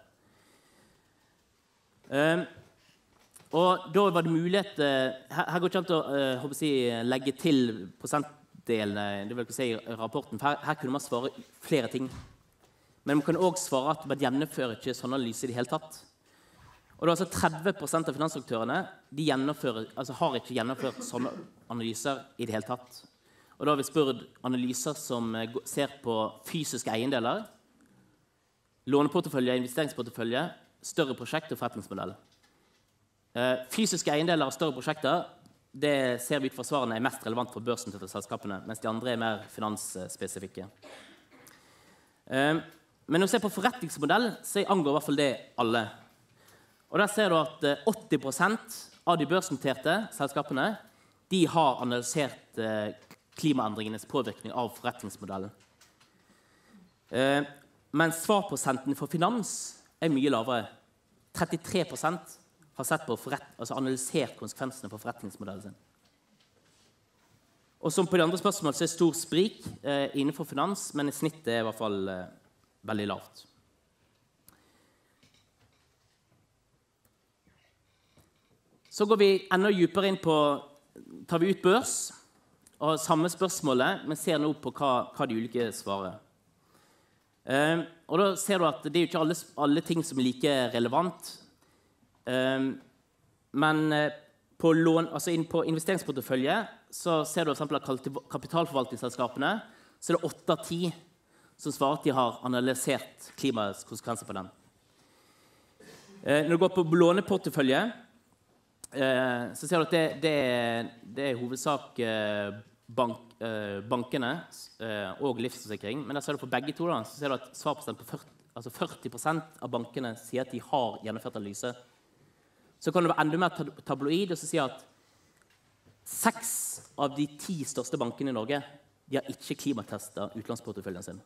Uh, og da var det mulighet uh, her, her går det ikke an til å uh, håper jeg, legge til prosentdelene det vil jeg si, i rapporten, for her, her kunne man svare flere ting. Men man kan også svare at man gjennomfører ikke sånne analyser i det hele tatt. Og det er altså tretti prosent av finansaktørene de altså har ikke gjennomført sånne analyser i det hele tatt. Og da har vi spurt analyser som ser på fysiske eiendeler, låneportefølje, investeringsportefølje, større prosjekt og forretningsmodell. Fysiske eiendeler og større prosjekter det ser vi ut fra svarene er mest relevant for børsen til selskapene, mens de andre er mer finansspesifikke. Men når vi ser på forretningsmodell, så angår i hvert fall det alle. Og der ser du at åtti prosent av de børsnoterte selskapene de har analysert klimaendringenes påvirkning av forretningsmodellen. Eh, mens svarprosenten for finans er mye lavere. trettitre prosent har sett på forret, altså analysert konsekvensene for forretningsmodellen sin. Og som på de andre spørsmålene så er stor sprik eh, innenfor finans, men i snittet er i hvert fall eh, veldig lavt. Så går vi enda dypere inn på, tar vi ut børs, og samme spørsmålet, men ser nå på hva, hva de ulike svarer. Eh, og da ser du at det er jo ikke alle, alle ting som er like relevant. Eh, men eh, på, lån, altså inn på investeringsportefølje så ser du for eksempel at kapitalforvaltningsselskapene så er det åtte av ti som svarer at de har analysert klimaets konsekvenser på den. Eh, når du går på låneportefølje, eh, så ser du at det, det, er, det er hovedsak eh, bank, eh, bankene eh, og livsforsikring. Men der ser du for begge to, da, så ser du at svarprosent på førti, altså førti prosent av bankene sier at de har gjennomført analyse. Så kan det være enda mer tabloid og så si at seks av de ti største bankene i Norge de har ikke klimatestet utlånsporteføljen sin.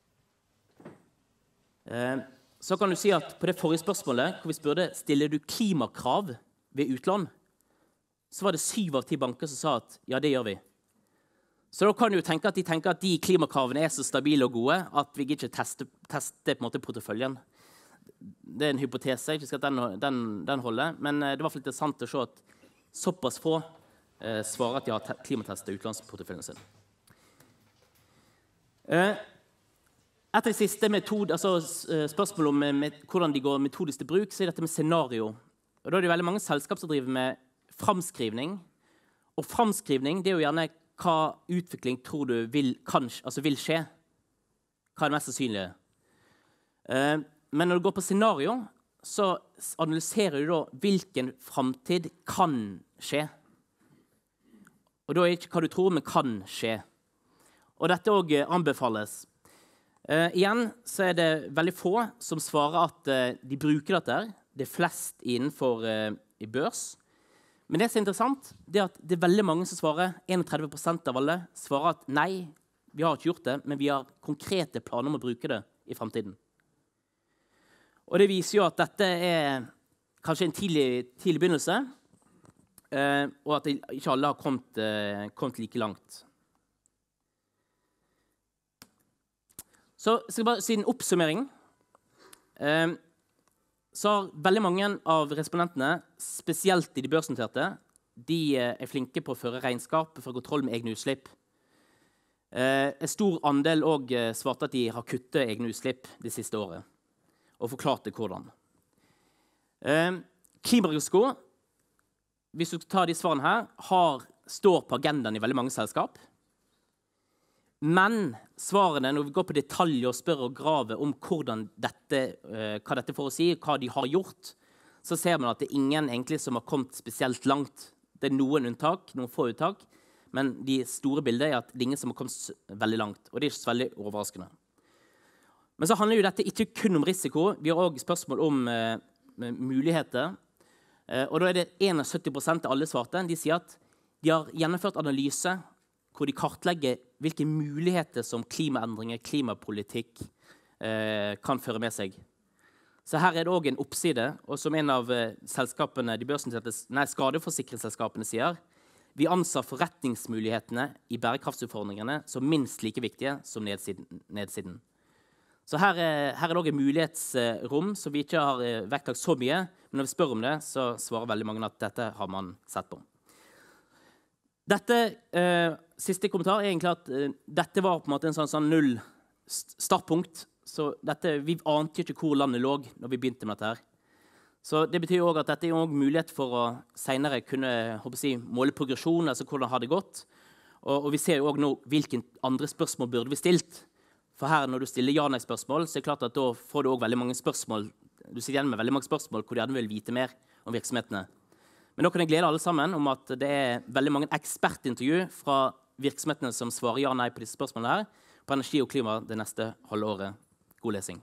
Eh, så kan du si at på det forrige spørsmålet, hvor vi spurte stiller du klimakrav ved utlån, så var det syv av ti banker som sa at ja, det gjør vi. Så da kan du tenke at de tenker at de klimakravene er så stabile og gode at vi ikke tester, tester på en måte porteføljen. Det er en hypotese, ikke skal at den, den, den holder, men det var i hvert fall interessant å se at såpass få eh, svarer at de har klimatestet utlånsporteføljen sin. Eh, Et av de siste metod, altså spørsmål om med, hvordan de går metodisk til bruk, så er dette med scenario. Og da er det veldig mange selskap som driver med framskrivning. Og framskrivning det er jo gjerne hva utvikling tror du vil, kan, altså vil skje. Hva er det mest sannsynlige? Eh, men når du går på scenario, så analyserer du da hvilken framtid kan skje. Og da er det ikke hva du tror, men kan skje. Og dette også anbefales. Uh, igjen så er det veldig få som svarer at uh, de bruker dette. Det er flest innenfor uh, i børs. Men det som er interessant, det er at det er veldig mange som svarer, trettien prosent av alle, svarer at nei, vi har ikke gjort det, men vi har konkrete planer om å bruke det i fremtiden. Og det viser jo at dette er kanskje en tidlig, tidlig begynnelse, uh, og at ikke alle har kommet, uh, kommet like langt. Så skal jeg bare si en oppsummering. Eh, så har veldig mange av respondentene, spesielt i de børsnoterte, de er flinke på å føre regnskap for kontroll med egne utslipp. Eh, en stor andel også svarte at de har kuttet egne utslipp det siste året, og forklarte hvordan. Eh, klimarisiko, hvis du tar de svarene her, har, står på agendaen i veldig mange selskap. Men svarene, når vi går på detalj og spør og graver om hvordan dette, uh, hva dette får å si, hva de har gjort, så ser man at det er ingen egentlig som har kommet spesielt langt. Det er noen unntak, noen få unntak, men de store bildene er at det er ingen som har kommet veldig langt, og det er ikke så veldig overraskende. Men så handler jo dette ikke kun om risiko, vi har også spørsmål om uh, muligheter, uh, og da er det syttién prosent av alle svarte, de sier at de har gjennomført analyse hvor de kartlegger hvilke muligheter som klimaendringer, klimapolitikk eh, kan føre med seg. Så her er det også en oppside, og som en av eh, selskapene, de nei, skadeforsikringsselskapene sier, vi anser forretningsmulighetene i bærekraftsutfordringene som minst like viktige som nedsiden. nedsiden. Så her er, her er det også en mulighetsrom som vi ikke har eh, vektlagt så mye, men når vi spør om det, så svarer veldig mange at dette har man sett på. Dette, eh, siste kommentar er egentlig at eh, dette var på en måte en sånn, sånn null startpunkt. Så dette, vi ante ikke hvor landet lå når vi begynte med dette her. Så det betyr også at dette er også mulighet for å senere kunne håper jeg, måle progresjon, altså hvordan har det gått. Og, og vi ser jo også nå hvilke andre spørsmål burde vi stilt. For her når du stiller ja-nei-spørsmål, så er det klart at da får du også veldig mange spørsmål. Du sitter igjen med veldig mange spørsmål hvor du gjerne vil vite mer om virksomhetene. Men nå kan jeg glede alle sammen om at det er veldig mange ekspertintervju fra virksomhetene som svarer ja-nei på disse spørsmålene her, på energi og klima det neste halve året. God lesing.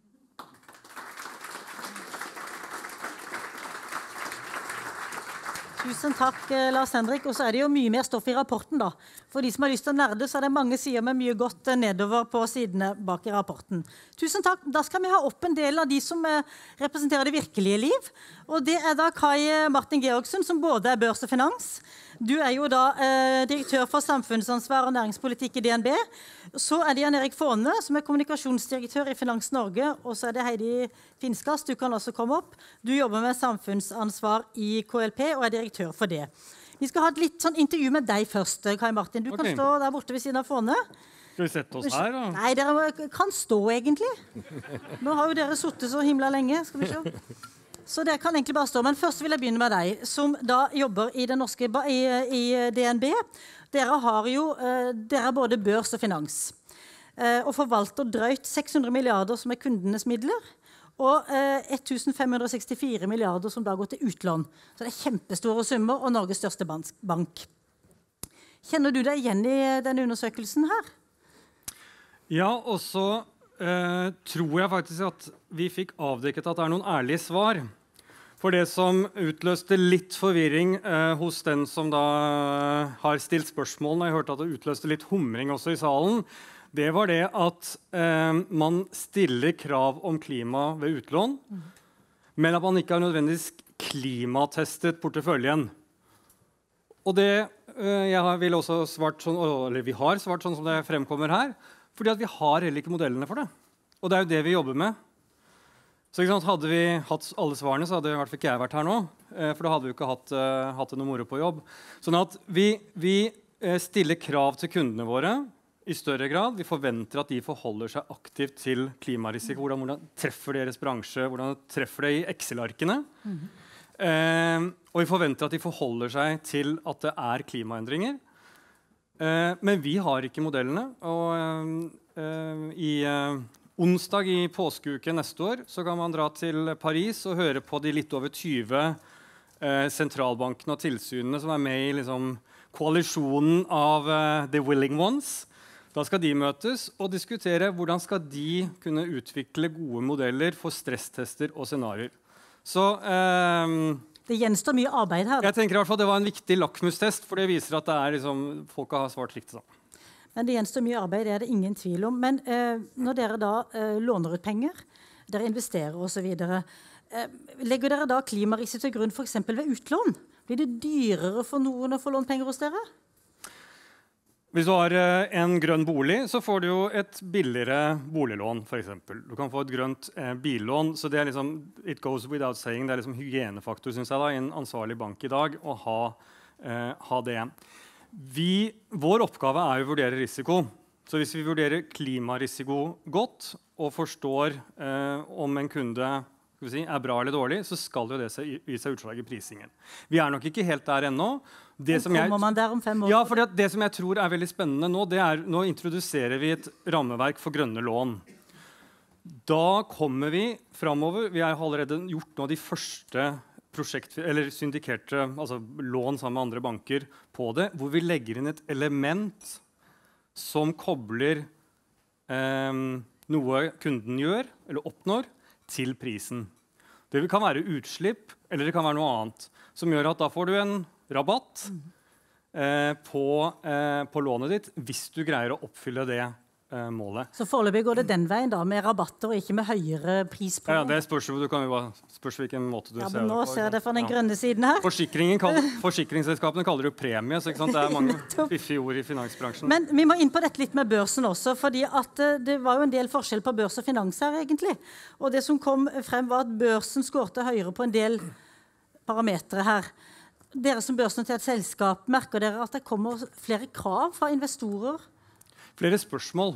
Tusen takk, Lars Henrik. Og så er det jo mye mer stoff i rapporten, da. For de som har lyst til å nerde, så er det mange sider med mye godt nedover på sidene bak i rapporten. Tusen takk. Da skal vi ha opp en del av de som representerer det virkelige liv. Og det er da Kai Martin Georgsen, som både er børs og finans. Du er jo da eh, direktør for samfunnsansvar og næringspolitikk i D N B. Så er det Jan Erik Fåne, som er kommunikasjonsdirektør i Finans Norge. Og så er det Heidi Finskas, du kan også komme opp. Du jobber med samfunnsansvar i K L P og er direktør for det. Vi skal ha et litt sånn intervju med deg først, Kai Martin. Du Okay. kan stå der borte ved siden av Fåne. Skal vi sette oss her, da? Nei, dere kan stå egentlig. Nå har jo dere suttet så himla lenge. Skal vi se. Så det kan egentlig bare stå. Men først vil jeg begynne med deg, som da jobber i, den norske, i, i D N B. Dere, har jo, dere er både børs og finans. Og forvalter drøyt seks hundre milliarder som er kundenes midler, og ett tusen fem hundre sekstifire milliarder som da går til utlån. Så det er kjempestore summer, og Norges største bank. Kjenner du deg igjen i denne undersøkelsen her? Ja, og så eh, tror jeg faktisk at vi fikk avdekket at det er noen ærlige svar. For det som utløste litt forvirring eh, hos den som da har stilt spørsmålene, jeg hørte at det utløste litt humring også i salen, det var det at eh, man stiller krav om klima ved utlån, mm. men at man ikke har nødvendigvis klimatestet porteføljen. Og det eh, jeg vil også svart sånn, eller vi har svart sånn som det fremkommer her, fordi at vi har heller ikke modellene for det. Og det er jo det vi jobber med. Så ikke sant, hadde vi hatt alle svarene, så hadde i hvert fall ikke jeg vært her nå. Eh, for da hadde vi ikke hatt, uh, hatt noe moro på jobb. Sånn at vi, vi uh, stiller krav til kundene våre i større grad. Vi forventer at de forholder seg aktivt til klimarisiko. Hvordan, hvordan treffer deres bransje, hvordan treffer det i Excel-arkene. Mm-hmm. eh, og vi forventer at de forholder seg til at det er klimaendringer. Eh, men vi har ikke modellene. Og eh, i... Eh, Onsdag i påskeuken neste år så kan man dra til Paris og høre på de litt over tyve eh, sentralbankene og tilsynene som er med i liksom, koalisjonen av eh, The Willing Ones. Da skal de møtes og diskutere hvordan skal de kunne utvikle gode modeller for stresstester og scenarier. Så eh, det gjenstår mye arbeid her. Jeg tenker i hvert fall det var en viktig lakmustest, for det viser at det er, liksom, folk har svart riktig. Da. Men det gjenstår mye arbeid, det er det ingen tvil om. Men eh, når dere da eh, låner ut penger, dere investerer og så videre, eh, legger dere da klimarisiko til grunn for eksempel ved utlån? Blir det dyrere for noen å få lånt penger hos dere? Hvis du har eh, en grønn bolig, så får du jo et billigere boliglån, for eksempel. Du kan få et grønt eh, billån, så det er liksom, it goes without saying, det er liksom hygienefaktor, synes jeg da, i en ansvarlig bank i dag, å ha, eh, ha det. Vi, vår oppgave er å vurdere risiko. Så hvis vi vurderer klimarisiko godt og forstår eh, om en kunde skal vi si, er bra eller dårlig, så skal jo det gi seg utslag i prisingen. Vi er nok ikke helt der ennå. Det som jeg, man der om fem år? Ja, for det, det som jeg tror er veldig spennende nå, det er nå introduserer vi et rammeverk for grønne lån. Da kommer vi fremover. Vi har allerede gjort noe av de første prosjekt, eller syndikerte altså lån sammen med andre banker på det, hvor vi legger inn et element som kobler eh, noe kunden gjør, eller oppnår, til prisen. Det kan være utslipp, eller det kan være noe annet, som gjør at da får du en rabatt eh, på, eh, på lånet ditt, hvis du greier å oppfylle det målet. Så foreløpig går det den veien da, med rabatter og ikke med høyere pris på? Ja, det spørs jo, du kan jo bare spørs hvilken måte du ja, ser det på. Nå ser jeg det fra den grønne siden her. Kaller, forsikringsselskapene kaller det jo premie, så ikke sant? Det er mange fiffige ord i finansbransjen. Men vi må inn på dette litt med børsen også, fordi at det var jo en del forskjell på børs og finans her egentlig. Og det som kom frem var at børsen skårte høyere på en del parametre her. Dere som børsnotert selskap, merker dere at det kommer flere krav fra investorer? Flere spørsmål.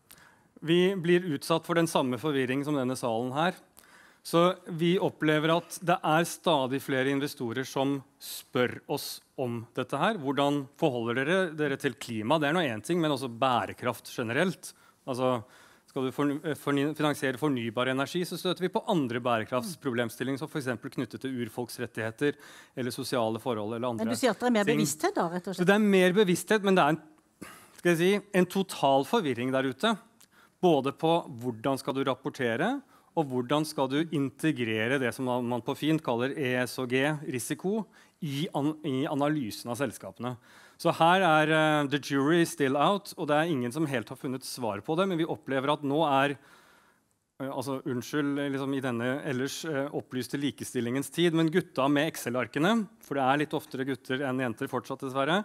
Vi blir utsatt for den samme forvirring som denne salen her. Så vi opplever at det er stadig flere investorer som spør oss om dette her. Hvordan forholder dere dere til klima? Det er noe en ting, men også bærekraft generelt. Altså, skal du for, for, finansiere fornybar energi, så støter vi på andre bærekraftsproblemstillinger, som for eksempel knyttet til urfolks rettigheter, eller sosiale forhold, eller andre ting. Men du sier at det er mer bevissthet da, rett og slett? Så det er mer bevissthet, men det er en skal jeg si, en total forvirring der ute. Både på hvordan skal du rapportere, og hvordan skal du integrere det som man på fint kaller E S G-risiko i, an i analysen av selskapene. Så her er uh, the jury still out, og det er ingen som helt har funnet svar på det, men vi opplever at nå er uh, altså, unnskyld liksom, i denne ellers uh, opplyste likestillingens tid, men gutta med Excel-arkene, for det er litt oftere gutter enn jenter fortsatt dessverre,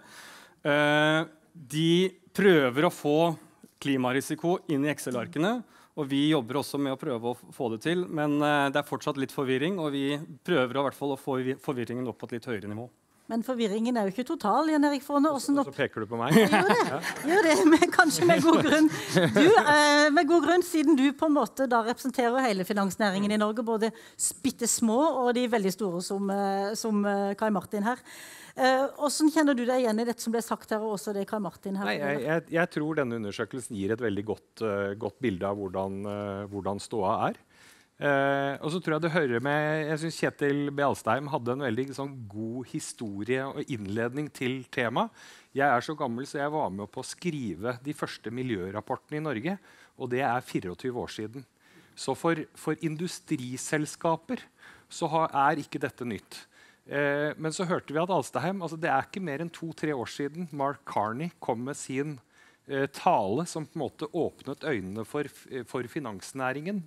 uh, de prøver å få klimarisiko inn i Excel-arkene, og vi jobber også med å prøve å få det til, men uh, det er fortsatt litt forvirring, og vi prøver i hvert fall å få forvirringen opp på et litt høyere nivå. Men forvirringen er jo ikke total, Jan Erik Forne. Og så peker du på meg. Gjør det, gjør det men kanskje med god grunn. Du, eh, med god grunn, siden du på en måte da representerer hele finansnæringen i Norge, både bitte små og de veldig store som, eh, som eh, Kai Martin her. Eh, hvordan kjenner du deg igjen i dette som ble sagt her, og også det Kai Martin her? Nei, jeg, jeg, jeg tror denne undersøkelsen gir et veldig godt, uh, godt bilde av hvordan, uh, hvordan ståa er. Uh, og så tror jeg det hører med, jeg synes Kjetil B. Alstheim hadde en veldig sånn, god historie og innledning til temaet. Jeg er så gammel så jeg var med på å skrive de første miljørapportene i Norge, og det er fireogtyve år siden. Så for, for industriselskaper så har, er ikke dette nytt. Uh, men så hørte vi at Alstheim, altså det er ikke mer enn to-tre år siden Mark Carney kom med sin uh, tale som på en måte åpnet øynene for, for finansnæringen.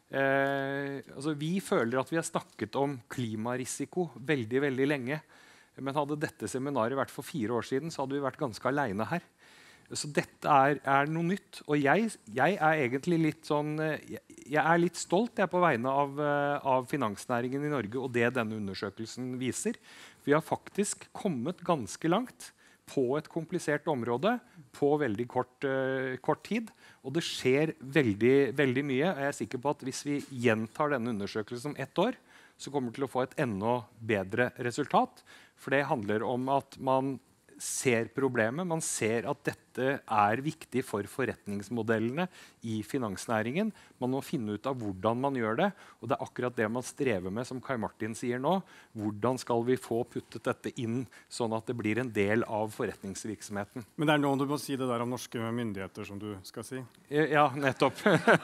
Eh, altså vi føler at vi har snakket om klimarisiko veldig, veldig lenge. Men hadde dette seminaret vært for fire år siden, så hadde vi vært ganske alene her. Så dette er, er noe nytt. Og jeg, jeg er egentlig litt sånn jeg, jeg er litt stolt jeg, på vegne av, av finansnæringen i Norge og det denne undersøkelsen viser. Vi har faktisk kommet ganske langt på et komplisert område på veldig kort, uh, kort tid. Og det skjer veldig, veldig mye. Jeg er sikker på at hvis vi gjentar denne undersøkelsen om ett år, så kommer vi til å få et enda bedre resultat. For det handler om at man ser problemet. Man ser at dette er viktig for forretningsmodellene i finansnæringen. Man må finne ut av hvordan man gjør det. Og det er akkurat det man strever med, som Kai Martin sier nå. Hvordan skal vi få puttet dette inn, sånn at det blir en del av forretningsvirksomheten? Men det er noe du må si det der om norske myndigheter, som du skal si. Ja, nettopp.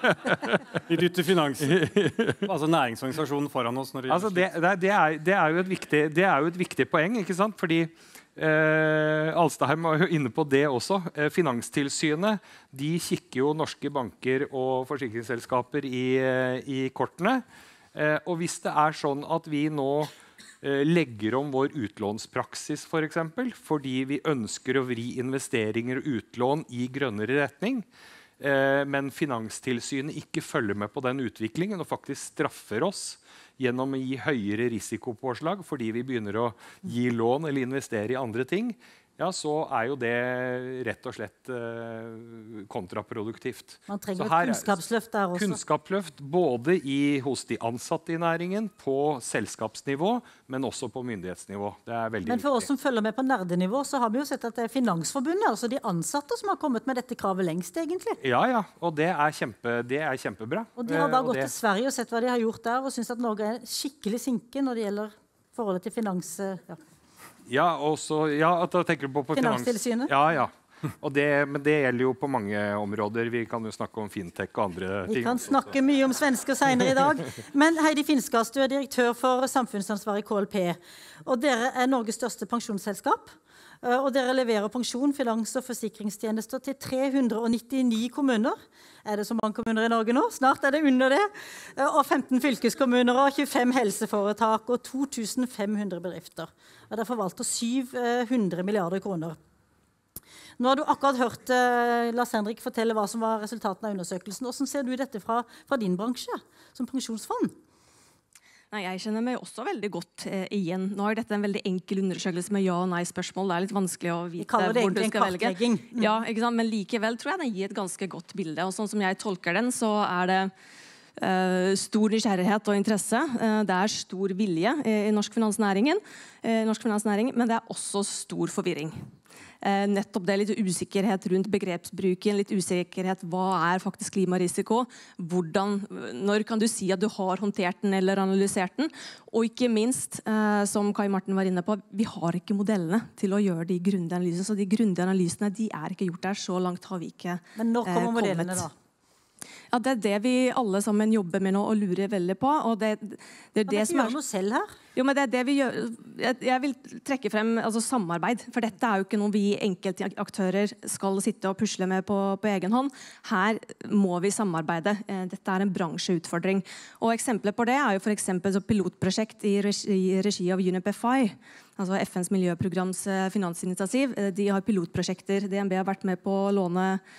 Vi dytter finans, altså næringsorganisasjonen foran oss. Når det, altså det, det, er, det, er jo et viktig, det er jo et viktig poeng, ikke sant? Fordi Eh, Alstheim var jo inne på det også. Eh, Finanstilsynet de kikker jo norske banker og forsikringsselskaper i, i kortene. Eh, og hvis det er sånn at vi nå eh, legger om vår utlånspraksis for eksempel, fordi vi ønsker å vri investeringer og utlån i grønnere retning, eh, men Finanstilsynet ikke følger med på den utviklingen og faktisk straffer oss gjennom å gi høyere risikopåslag fordi vi begynner å gi lån eller investere i andre ting, ja, så er jo det rett og slett eh, kontraproduktivt. Man trenger et kunnskapsløft der også. Kunnskapsløft både i, hos de ansatte i næringen, på selskapsnivå, men også på myndighetsnivå. Det er veldig men for viktig. oss som følger med på nerdenivå, så har vi jo sett at det er Finansforbundet, altså de ansatte, som har kommet med dette kravet lengst, egentlig. Ja, ja, og det er, kjempe, det er kjempebra. Og de har da Eh, gått det... til Sverige og sett hva de har gjort der, og synes at Norge er skikkelig sinke når det gjelder forholdet til finans... Ja. Ja, også, ja, at da tenker du på, på Finanstilsynet? Finans. Ja, ja. Og det, men det gjelder jo på mange områder. Vi kan jo snakke om fintech og andre Vi ting. Vi kan snakke mye om svensker senere i dag. Men Heidi Finskast, du er direktør for samfunnsansvar i K L P. Og dere er Norges største pensjonsselskap. Og dere leverer pensjon, finans- og forsikringstjenester til tre hundre nittini kommuner. Er det så mange kommuner i Norge nå? Snart er det under det. Og femten fylkeskommuner, og tjuefem helseforetak og to tusen fem hundre bedrifter. Og dere forvalter syv hundre milliarder kroner. Nå har du akkurat hørt uh, Lars Henrik fortelle hva som var resultaten av undersøkelsen. Hvordan ser du dette fra, fra din bransje som pensjonsfond? Nei, jeg kjenner meg også veldig godt eh, igjen. Nå er dette en veldig enkel undersøkelse med ja- og nei-spørsmål. Det er litt vanskelig å vite hvor du skal velge. Mm. Ja, ikke sant? Men likevel tror jeg den gir et ganske godt bilde. Og sånn som jeg tolker den, så er det uh, stor nysgjerrighet og interesse. Uh, det er stor vilje i, i norsk finansnæringen, uh, norsk finansnæring, men det er også stor forvirring. Eh, nettopp det, litt usikkerhet rundt begrepsbruken, litt usikkerhet, hva er faktisk klimarisiko, hvordan, når kan du si at du har håndtert den eller analysert den, og ikke minst, eh, som Kai Martin var inne på, vi har ikke modellene til å gjøre de grundige analysene, så de grundige analysene, de er ikke gjort der, så langt har vi ikke eh, Men når kommer modellene da? Ja, det er det vi alle sammen jobber med nå og lurer veldig på. Og det, det er det som er... gjøre noe selv her? Jo, men det er det vi gjør. Jeg, jeg vil trekke frem altså, samarbeid, for dette er jo ikke noe vi enkeltaktører skal sitte og pusle med på, på egen hånd. Her må vi samarbeide. Dette er en bransjeutfordring. Og eksempler på det er jo for eksempel så pilotprosjekt i regi, i regi av UNEP F I, altså F N's miljøprograms finansinitiativ. De har pilotprosjekter. D N B har vært med på å låne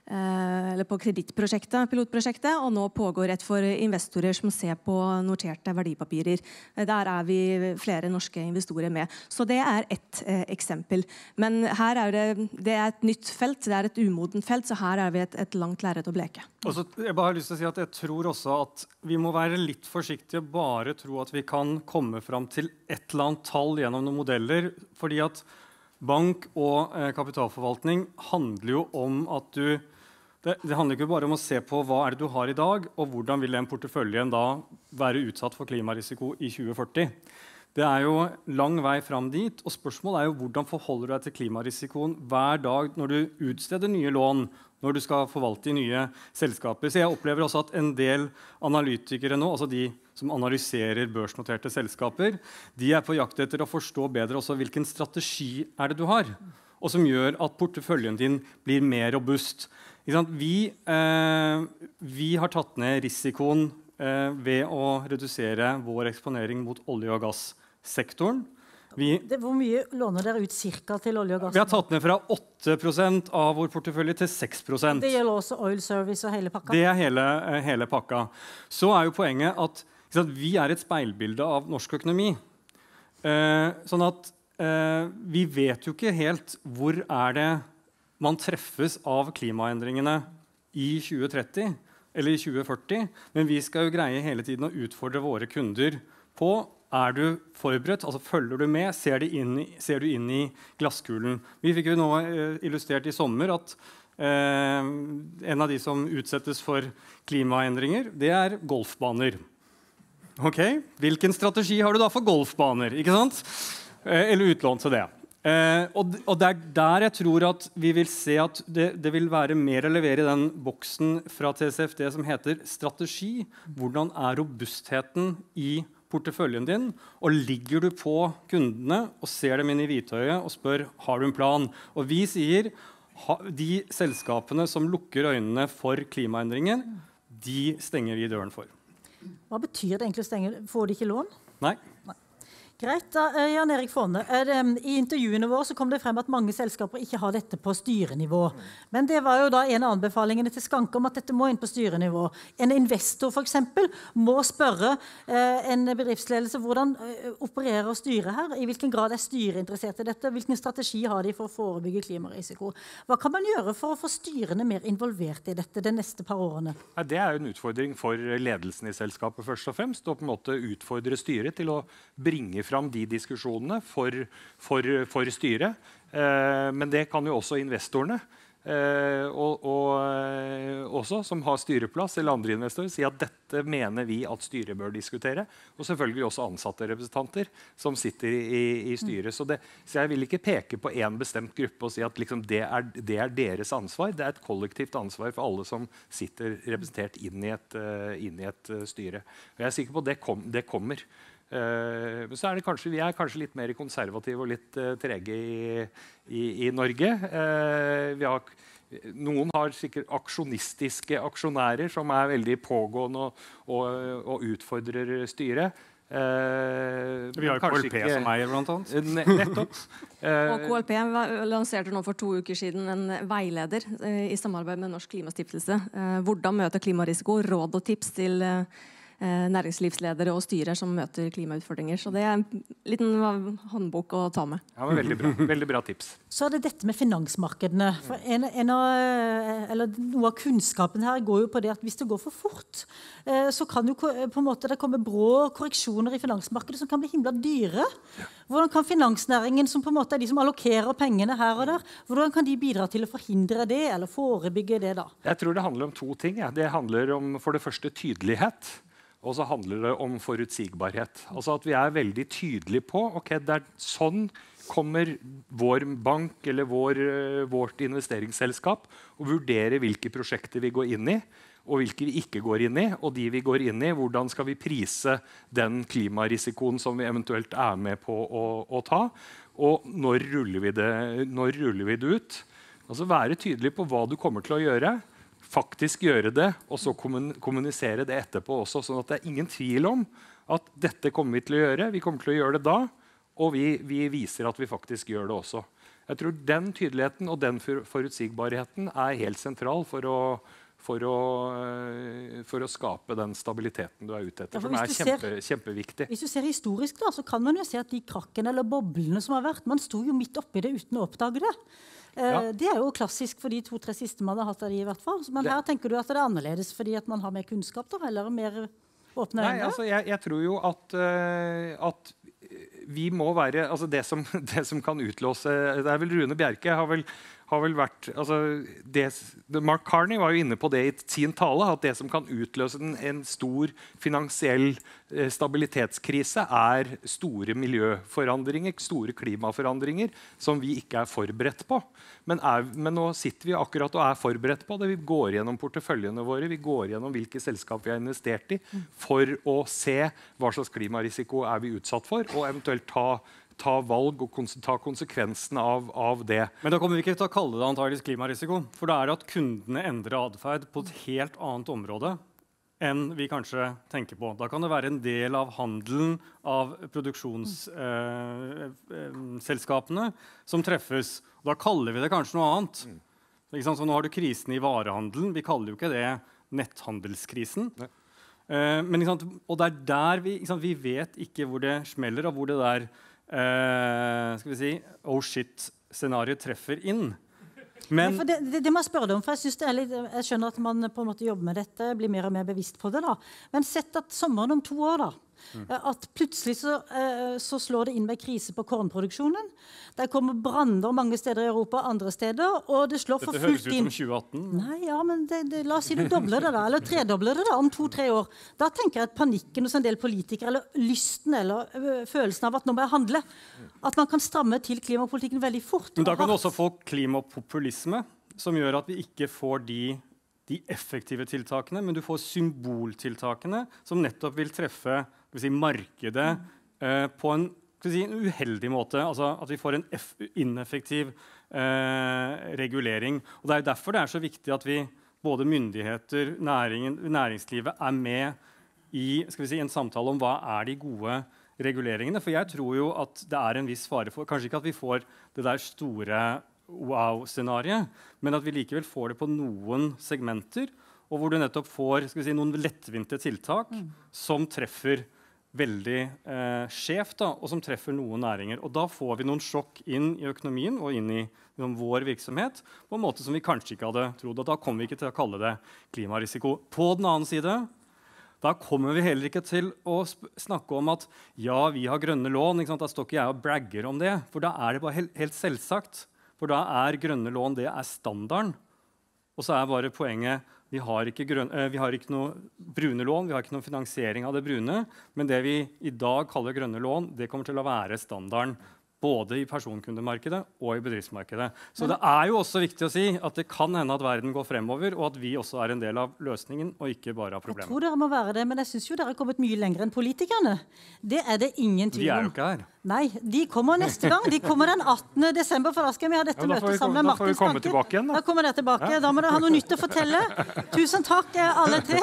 eller på kredittprosjektet, pilotprosjektet, og nå pågår et for investorer som ser på noterte verdipapirer. Der er vi flere norske investorer med. Så det er et eh, eksempel. Men her er det, det er et nytt felt, det er et umodent felt, så her er vi et, et langt lerret å bleke. Også, jeg bare har lyst til å si at jeg tror også at vi må være litt forsiktige, bare tro at vi kan komme fram til et eller annet tall gjennom noen modeller, fordi at bank og eh, kapitalforvaltning handler jo om at du Det, det handler ikke bare om å se på hva er det du har i dag, og hvordan vil den porteføljen da være utsatt for klimarisiko i tjue førti. Det er jo lang vei fram dit, og spørsmålet er jo hvordan forholder du deg til klimarisikoen hver dag når du utsteder nye lån, når du skal forvalte i nye selskaper. Så jeg opplever også at en del analytikere nå, altså de som analyserer børsnoterte selskaper, de er på jakt etter å forstå bedre også hvilken strategi er det du har, og som gjør at porteføljen din blir mer robust. Vi, eh, vi har tatt ned risikoen eh, ved å redusere vår eksponering mot olje- og gassektoren. Vi, det, hvor mye låner dere ut cirka til olje og gass? Vi har tatt ned fra åtte prosent av vår portefølje til seks prosent. Det gjelder også oil service og hele pakka? Det er hele, hele pakka. Så er jo poenget at, at vi er et speilbilde av norsk økonomi. Eh, sånn at eh, vi vet jo ikke helt hvor er det man treffes av klimaendringene i tjue tretti eller i tjue førti, men vi skal jo greie hele tiden å utfordre våre kunder på er du forberedt, altså følger du med, ser du inn i, ser du inn i glasskulen. Vi fikk jo nå eh, illustrert i sommer at eh, en av de som utsettes for klimaendringer, det er golfbaner. Ok, hvilken strategi har du da for golfbaner, ikke sant? Eh, eller utlån til det. Eh, og, og det er der jeg tror at vi vil se at det, det vil være mer å levere i den boksen fra T C F D som heter strategi. Hvordan er robustheten i porteføljen din? Og ligger du på kundene og ser dem inn i hvitøyet og spør har du en plan? Og vi sier ha, de selskapene som lukker øynene for klimaendringen, de stenger vi døren for. Hva betyr det egentlig å stenge? Får de ikke lån? Nei. Nei. Greit, da, Jan Erik Fonne. I intervjuene våre så kom det frem at mange selskaper ikke har dette på styrenivå. Men det var jo da en av anbefalingene til Skanke om at dette må inn på styrenivå. En investor for eksempel må spørre eh, en bedriftsledelse hvordan eh, opererer og styrer her, i hvilken grad er styret interessert i dette, hvilken strategi har de for å forebygge klimarisiko. Hva kan man gjøre for å få styrene mer involvert i dette de neste par årene? Ja, det er jo en utfordring for ledelsen i selskapet først og fremst, å på en måte utfordre styret til å bringe fram de diskusjonene for, for, for styret. Eh, men det kan jo også investorene, eh, og, og også som har styreplass eller andre investorer, si at dette mener vi at styret bør diskutere. Og selvfølgelig også ansatte representanter som sitter i, i styret. Så, det, så jeg vil ikke peke på en bestemt gruppe og si at liksom det, er, det er deres ansvar. Det er et kollektivt ansvar for alle som sitter representert inn i et, uh, inn i et uh, styre. Og jeg er sikker på at det, kom, det kommer. Uh, så er det kanskje, vi er kanskje litt mer konservative og litt uh, trege i, i, i Norge. Uh, vi har, noen har sikkert aksjonistiske aksjonærer som er veldig pågående og, og, og utfordrer styret. Uh, vi har K L P ikke, som eier, blant annet. Ne, nettopp. Uh, og K L P lanserte nå for to uker siden en veileder uh, i samarbeid med Norsk Klimastiftelse. Uh, hvordan møte klimarisiko, råd og tips til uh, næringslivsledere og styrer som møter klimautfordringer. Så det er en liten håndbok å ta med. Ja, men veldig bra. Veldig bra tips. Så er det dette med finansmarkedene. For en, en av, eller noe av kunnskapen her går jo på det at hvis det går for fort, så kan jo på en måte det komme brå korreksjoner i finansmarkedet som kan bli himla dyre. Hvordan kan finansnæringen, som på en måte er de som allokerer pengene her og der, hvordan kan de bidra til å forhindre det, eller forebygge det da? Jeg tror det handler om to ting. Ja. Det handler om for det første tydelighet. Og så handler det om forutsigbarhet. Altså at vi er veldig tydelige på ok, det er sånn kommer vår bank eller vår, vårt investeringsselskap og vurderer hvilke prosjekter vi går inn i, og hvilke vi ikke går inn i. Og de vi går inn i, hvordan skal vi prise den klimarisikoen som vi eventuelt er med på å, å ta. Og når ruller vi det, når ruller vi det ut? Altså være tydelig på hva du kommer til å gjøre. Faktisk gjøre det, og så kommunisere det etterpå også, sånn at det er ingen tvil om at dette kommer vi til å gjøre, vi kommer til å gjøre det da, og vi, vi viser at vi faktisk gjør det også. Jeg tror den tydeligheten og den forutsigbarheten er helt sentral for å, for å, for å skape den stabiliteten du er ute etter, ja, som er kjempe, ser, kjempeviktig. Hvis du ser historisk, da, så kan man jo se at de krakkene eller boblene som har vært, man sto jo midt oppi det uten å oppdage det. Ja. Det er jo klassisk for de to-tre siste man har hatt av de i hvert fall. Men her tenker du at det er annerledes fordi at man har mer kunnskap da, eller mer åpne øyne? Nei, altså jeg, jeg tror jo at, uh, at vi må være, altså det som, det som kan utlåse, det er vel Rune Bjerke har vel, har vel vært, altså det, Mark Carney var jo inne på det i sin tale, at det som kan utløse en, en stor finansiell eh, stabilitetskrise er store miljøforandringer, store klimaforandringer som vi ikke er forberedt på. Men, er, men nå sitter vi akkurat og er forberedt på det. Vi går gjennom porteføljene våre, vi går gjennom hvilke selskap vi har investert i for å se hva slags klimarisiko er vi utsatt for, og eventuelt ta ta valg og kons ta konsekvensen av, av det. Men da kommer vi ikke til å kalle det antageligvis klimarisiko, for det er at kundene endrer adferd på et helt annet område enn vi kanskje tenker på. Da kan det være en del av handelen av produksjonsselskapene eh, eh, som treffes. Da kaller vi det kanskje noe annet. Mm. Ikke sant? Så nå har du krisen i varehandelen. Vi kaller jo ikke det netthandelskrisen. Eh, men, ikke sant? Og det er der vi, ikke sant? Vi vet ikke hvor det smeller, og hvor det der Uh, skal vi si, oh shit-scenariet treffer inn. Men ja, det, det, det må jeg spørre deg om, for jeg, synes det er litt, jeg skjønner at man på en måte jobber med dette, blir mer og mer bevisst på det da. Men sett at sommeren om to år da, mm. at plutselig så, uh, så slår det inn med krise på kornproduksjonen. Der kommer branner mange steder i Europa, andre steder, og det slår dette for fullt inn. Dette høres ut som tjue atten. Nei, ja, men det, det, la oss si du dobler det da, eller tredobler det da, om to-tre år. Da tenker jeg at panikken hos en del politikere, eller lysten, eller øh, følelsen av at nå må jeg handle, at man kan stramme til klimapolitikken veldig fort. Men da kan du også få klimapopulisme, som gjør at vi ikke får de, de effektive tiltakene, men du får symboltiltakene, som nettopp vil treffe skal vi si, markedet øh, på en Si, en uheldig måte, altså at vi får en ineffektiv eh, regulering. Og det er derfor det er så viktig at vi, både myndigheter, næringen, næringslivet, er med i skal vi si, en samtale om hva er de gode reguleringene. For jeg tror jo at det er en viss fare for, kanskje ikke at vi får det der store wow-scenariet, men at vi likevel får det på noen segmenter, og hvor du nettopp får skal vi si, noen lettvinte tiltak mm. som treffer veldig eh, skjevt, da, og som treffer noen næringer. Og da får vi noen sjokk inn i økonomien og inn i liksom, vår virksomhet på en måte som vi kanskje ikke hadde trodd. Og da kommer vi ikke til å kalle det klimarisiko. På den annen side, da kommer vi heller ikke til å snakke om at ja, vi har grønne lån. Ikke sant? Da står ikke jeg og bragger om det, for da er det bare helt, helt selvsagt. For da er grønne lån, det er standarden. Og så er bare poenget Vi har, ikke grønne, eh, vi har ikke noe brune lån, vi har ikke noe finansiering av det brune, men det vi i dag kaller grønne lån, det kommer til å være standarden både i personkundemarkedet og i bedriftsmarkedet. Så det er jo også viktig å si at det kan hende at verden går fremover, og at vi også er en del av løsningen, og ikke bare av problemet. Jeg tror dere må være det, men jeg synes jo dere har kommet mye lenger enn politikerne. Det er det ingen tvil om. De er jo ikke her. Nei, de kommer neste gang. De kommer den attende desember, for da skal vi ha dette ja, møtet sammen med Martin Stanke. Da får vi komme tilbake igjen, da. Da kommer dere tilbake. Ja. Da må dere ha noe nytt å fortelle. Tusen takk, alle tre.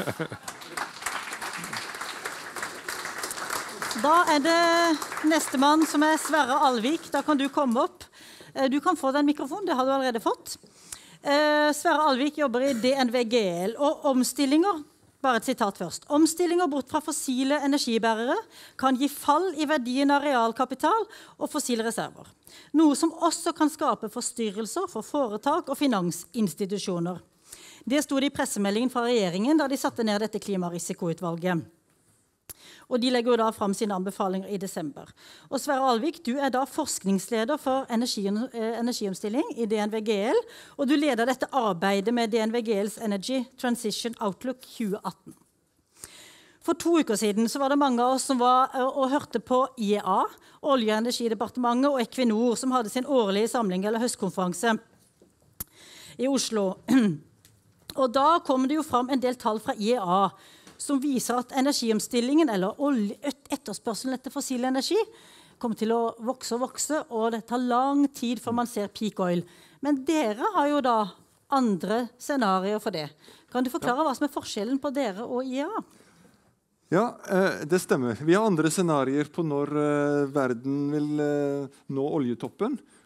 Da er det nestemann som er Sverre Alvik. Da kan du komme opp. Du kan få den mikrofonen, det har du allerede fått. Sverre Alvik jobber i D N V G L, og omstillinger, bare et sitat først. Omstillinger bort fra fossile energibærere kan gi fall i verdien av realkapital og fossile reserver. Noe som også kan skape forstyrrelser for foretak og finansinstitusjoner. Det stod det i pressemeldingen fra regjeringen da de satte ned dette klimarisikoutvalget. Og de legger jo da frem sine anbefalinger i desember. Og Sverre Alvik, du er da forskningsleder for energi, eh, energiomstilling i D N V G L, og du leder dette arbeidet med D N V G L's Energy Transition Outlook tjue atten. For to uker siden så var det mange av oss som var og hørte på I E A, Olje- og energidepartementet og Equinor, som hadde sin årlige samling eller høstkonferanse i Oslo. Og da kom det jo frem en del tall fra I E A, som viser at energiomstillingen, eller etterspørselen etter fossil energi, kommer til å vokse og vokse, og det tar lang tid før man ser peak oil. Men dere har jo da andre scenarier for det. Kan du forklare hva som er forskjellen på dere og I E A? Ja, det stemmer. Vi har andre scenarier på når verden vil nå oljetoppen.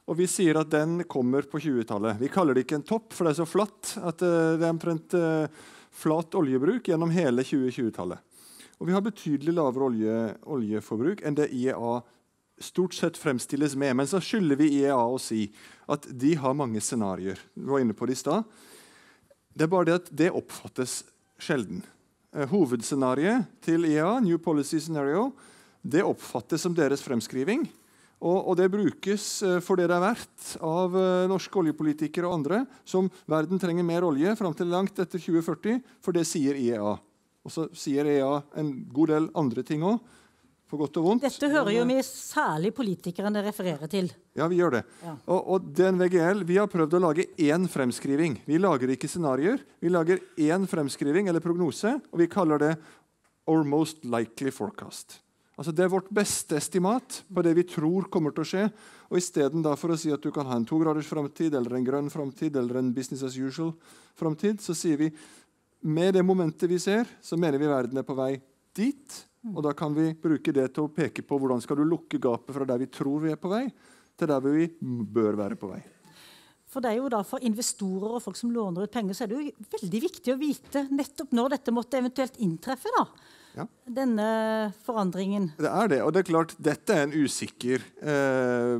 Og vi sier at den kommer på tjuetallet. Vi kaller det ikke en topp, for det er så flatt at det er omtrent flat oljebruk gjennom hele tjue-tjue-tallet. Og vi har betydelig lavere olje, oljeforbruk enn det I E A stort sett fremstilles med. Men så skylder vi I E A å si at de har mange scenarier. Vi var inne på det I stad. Det er bare det at det oppfattes sjelden. Hovedscenariet til I E A, New Policy Scenario, det oppfattes som deres fremskriving. Og, og det brukes for det det er verdt av uh, norske oljepolitikere og andre som verden trenger mer olje frem til langt etter tjue førti, for det sier I E A. Og så sier I E A en god del andre ting også, for godt og vondt. Dette hører jo vi særlig politikerne referere til. Ja, vi gjør det. Ja. Og, og D N V G L, vi har prøvd å lage én fremskriving. Vi lager ikke scenarier, vi lager én fremskriving eller prognose, og vi kaller det Our Most Likely Forecast. Altså det er vårt beste estimat på det vi tror kommer til å skje, og I stedet da for å si at du kan ha en to graders fremtid, eller en grønn fremtid, eller en business as usual fremtid, så sier vi, med det momentet vi ser, så mener vi verden er på vei dit, og da kan vi bruke det til å peke på hvordan skal du lukke gapet fra der vi tror vi er på vei, til der vi bør være på vei. For det er jo da for investorer og folk som låner ut penger, så er det jo veldig viktig å vite nettopp når dette måtte eventuelt inntreffe da. Ja. Denne forandringen. Det er det, og det er klart, dette er en usikker eh,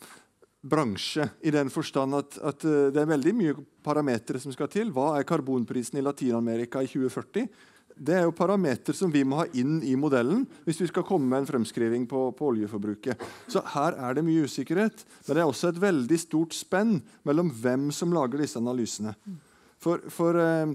bransje i den forstand at, at uh, det er veldig mye parametre som skal til. Hva er karbonprisen i Latinamerika i tjue førti? Det er jo parametre som vi må ha inn i modellen hvis vi skal komme med en fremskriving på, på oljeforbruket. Så her er det mye usikkerhet, men det er også et veldig stort spenn mellom hvem som lager disse analysene. For, for eh,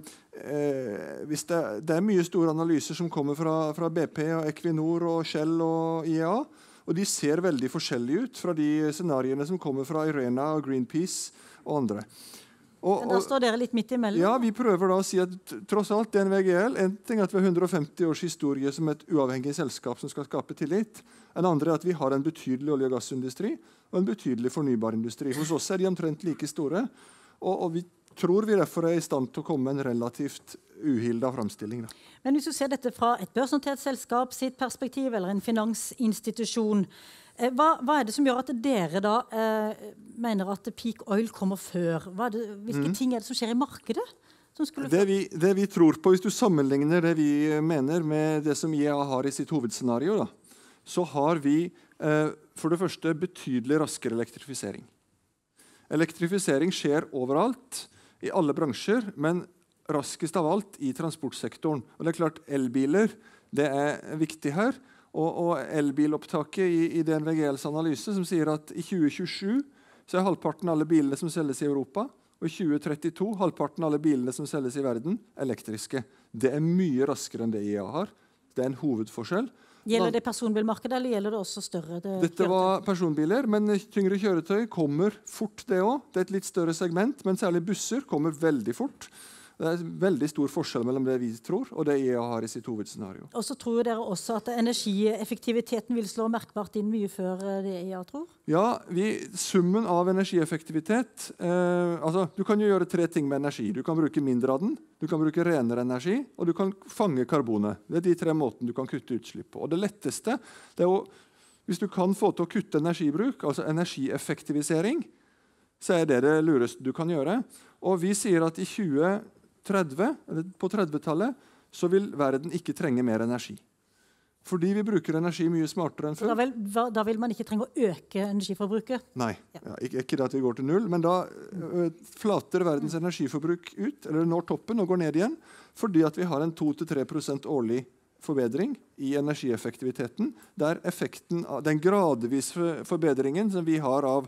eh, hvis det, det er mye store analyser som kommer fra, fra B P og Equinor og Shell og I E A, og de ser veldig forskjellige ut fra de scenariene som kommer fra Irena og Greenpeace og andre. Og, Men da står dere litt midt imellom. Ja, vi prøver da å si at tross alt D N V G L, en ting er at vi har hundre og femti års historie som et uavhengig selskap som skal skape tillit. En andre er at vi har en betydelig olje- og gassindustri og en betydelig fornybarindustri. Hos oss er de omtrent like store, og, og vi tror vi derfor er I stand til å komme med en relativt uhilda fremstilling. Da. Men hvis du ser dette fra et børsnotert selskap sitt perspektiv, eller en finansinstitusjon, eh, hva, hva er det som gjør at dere da eh, mener at peak oil kommer før? Hva er det, hvilke mm. ting er det som skjer I markedet? Som det, vi, det vi tror på, hvis du sammenligner det vi mener med det som I E A har I sitt hovedscenario, da, så har vi eh, for det første betydelig raskere elektrifisering. Elektrifisering skjer overalt, I alle bransjer, men raskest av alt I transportsektoren. Og det er klart, elbiler det er viktig her. Og, og elbilopptaket I, I D N V G Ls analyse som sier at I tjue tjuesju så er halvparten av alle bilene som selges I Europa, og I tjue trettito halvparten av alle bilene som selges I verden, elektriske. Det er mye raskere enn det I E A har. Det er en hovedforskjell. Gjelder det personbilmarkedet, eller gjelder det også større det Dette var personbiler, men tyngre kjøretøy kommer fort det også. Det er et litt større segment, men særlig busser kommer veldig fort. Det er veldig stor forskjell mellom det vi tror, og det I E A har I sitt hovedscenario. Og så tror dere også at energieffektiviteten vil slå merkbart inn mye før det I E A tror? Ja, vi, summen av energieffektivitet, eh, altså du kan jo gjøre tre ting med energi. Du kan bruke mindre av den, du kan bruke renere energi, og du kan fange karbonet. Det er de tre måtene du kan kutte utslipp på. Og det letteste, det er jo, hvis du kan få til å kutte energibruk, altså energieffektivisering, så er det det lureste du kan gjøre. Og vi sier at I tjue tretti, eller på trettitallet, så vil verden ikke trenge mer energi. Fordi vi bruker energi mye smartere enn før. Da vil, da vil man ikke trenge å øke energiforbruket? Nei, ja. Ja, ikke, ikke det at vi går til null, men da uh, flater verdens energiforbruk ut, eller når toppen og går ned igjen, fordi at vi har en to til tre prosent årlig forbedring I energieffektiviteten, der effekten av den gradvise forbedringen som vi har av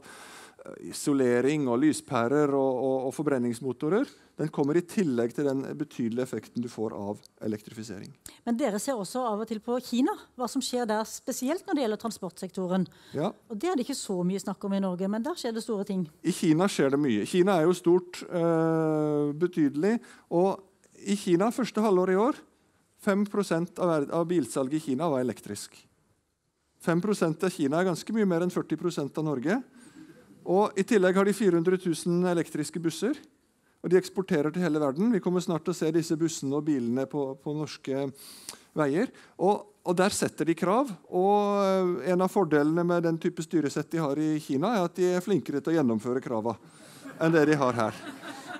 isolering og lyspærer og, og, og forbrenningsmotorer, den kommer I tillegg til den betydelige effekten du får av elektrifisering. Men dere ser også av og til på Kina, hva som skjer der spesielt når det gjelder transportsektoren. Ja. Og det er det ikke så mye snakk om I Norge, men der skjer det store ting. I Kina skjer det mye. Kina er jo stort, øh, betydelig, og I Kina første halvår I år, fem prosent av, av bilsalget I Kina var elektrisk. fem prosent av Kina er ganske mye mer enn førti prosent av Norge. Og I tillegg har de fire hundre tusen elektriske busser, og de eksporterer til hele verden. Vi kommer snart til å se disse bussene og bilene på, på norske veier. Og, og der setter de krav. Og en av fordelene med den type styresett de har i Kina, er at de er flinkere til å gjennomføre krava enn det de har her.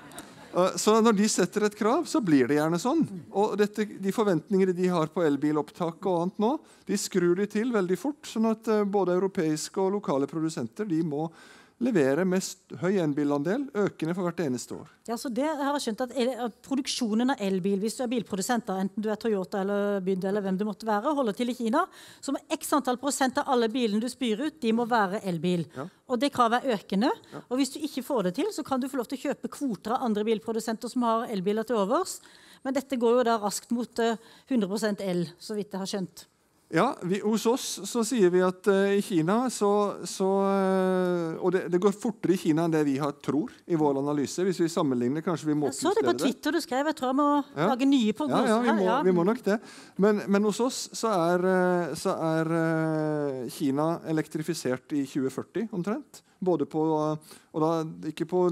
Så når de setter et krav, så blir det gjerne sånn. Og dette, de forventningene de har på elbilopptak og annet nå, de skrur de til veldig fort, sånn at både europeiske og lokale produsenter de må levere med høy elbilandel, økende for hvert eneste år. Ja, så det har jeg skjønt at, el, at produksjonen av elbil, hvis du er bilprodusenter, enten du er Toyota eller Byd eller hvem du måtte være, holder til i Kina, så må x antall prosent av alle bilene du spyr ut, de må være elbil. Ja. Og det kravet er økende. Ja. Og hvis du ikke får det til, så kan du få lov til å kjøpe kvoter av andre bilprodusenter som har elbiler til overs. Men dette går jo da raskt mot uh, hundre prosent el, så vidt jeg har skjønt. Ja, vi, hos oss så sier vi at uh, i Kina så, så uh, og det, det går fortere i Kina enn det vi har, tror i vår analyse. Hvis vi sammenligner, kanskje vi må Jeg så det på Twitter du skrev. Jeg tror jeg må ja. lage nye prognoser. Ja, ja, vi må, ja. vi må nok det. Men, men hos oss så er, uh, så er uh, Kina elektrifisert i tjue førti omtrent. Både på, uh, og da ikke på,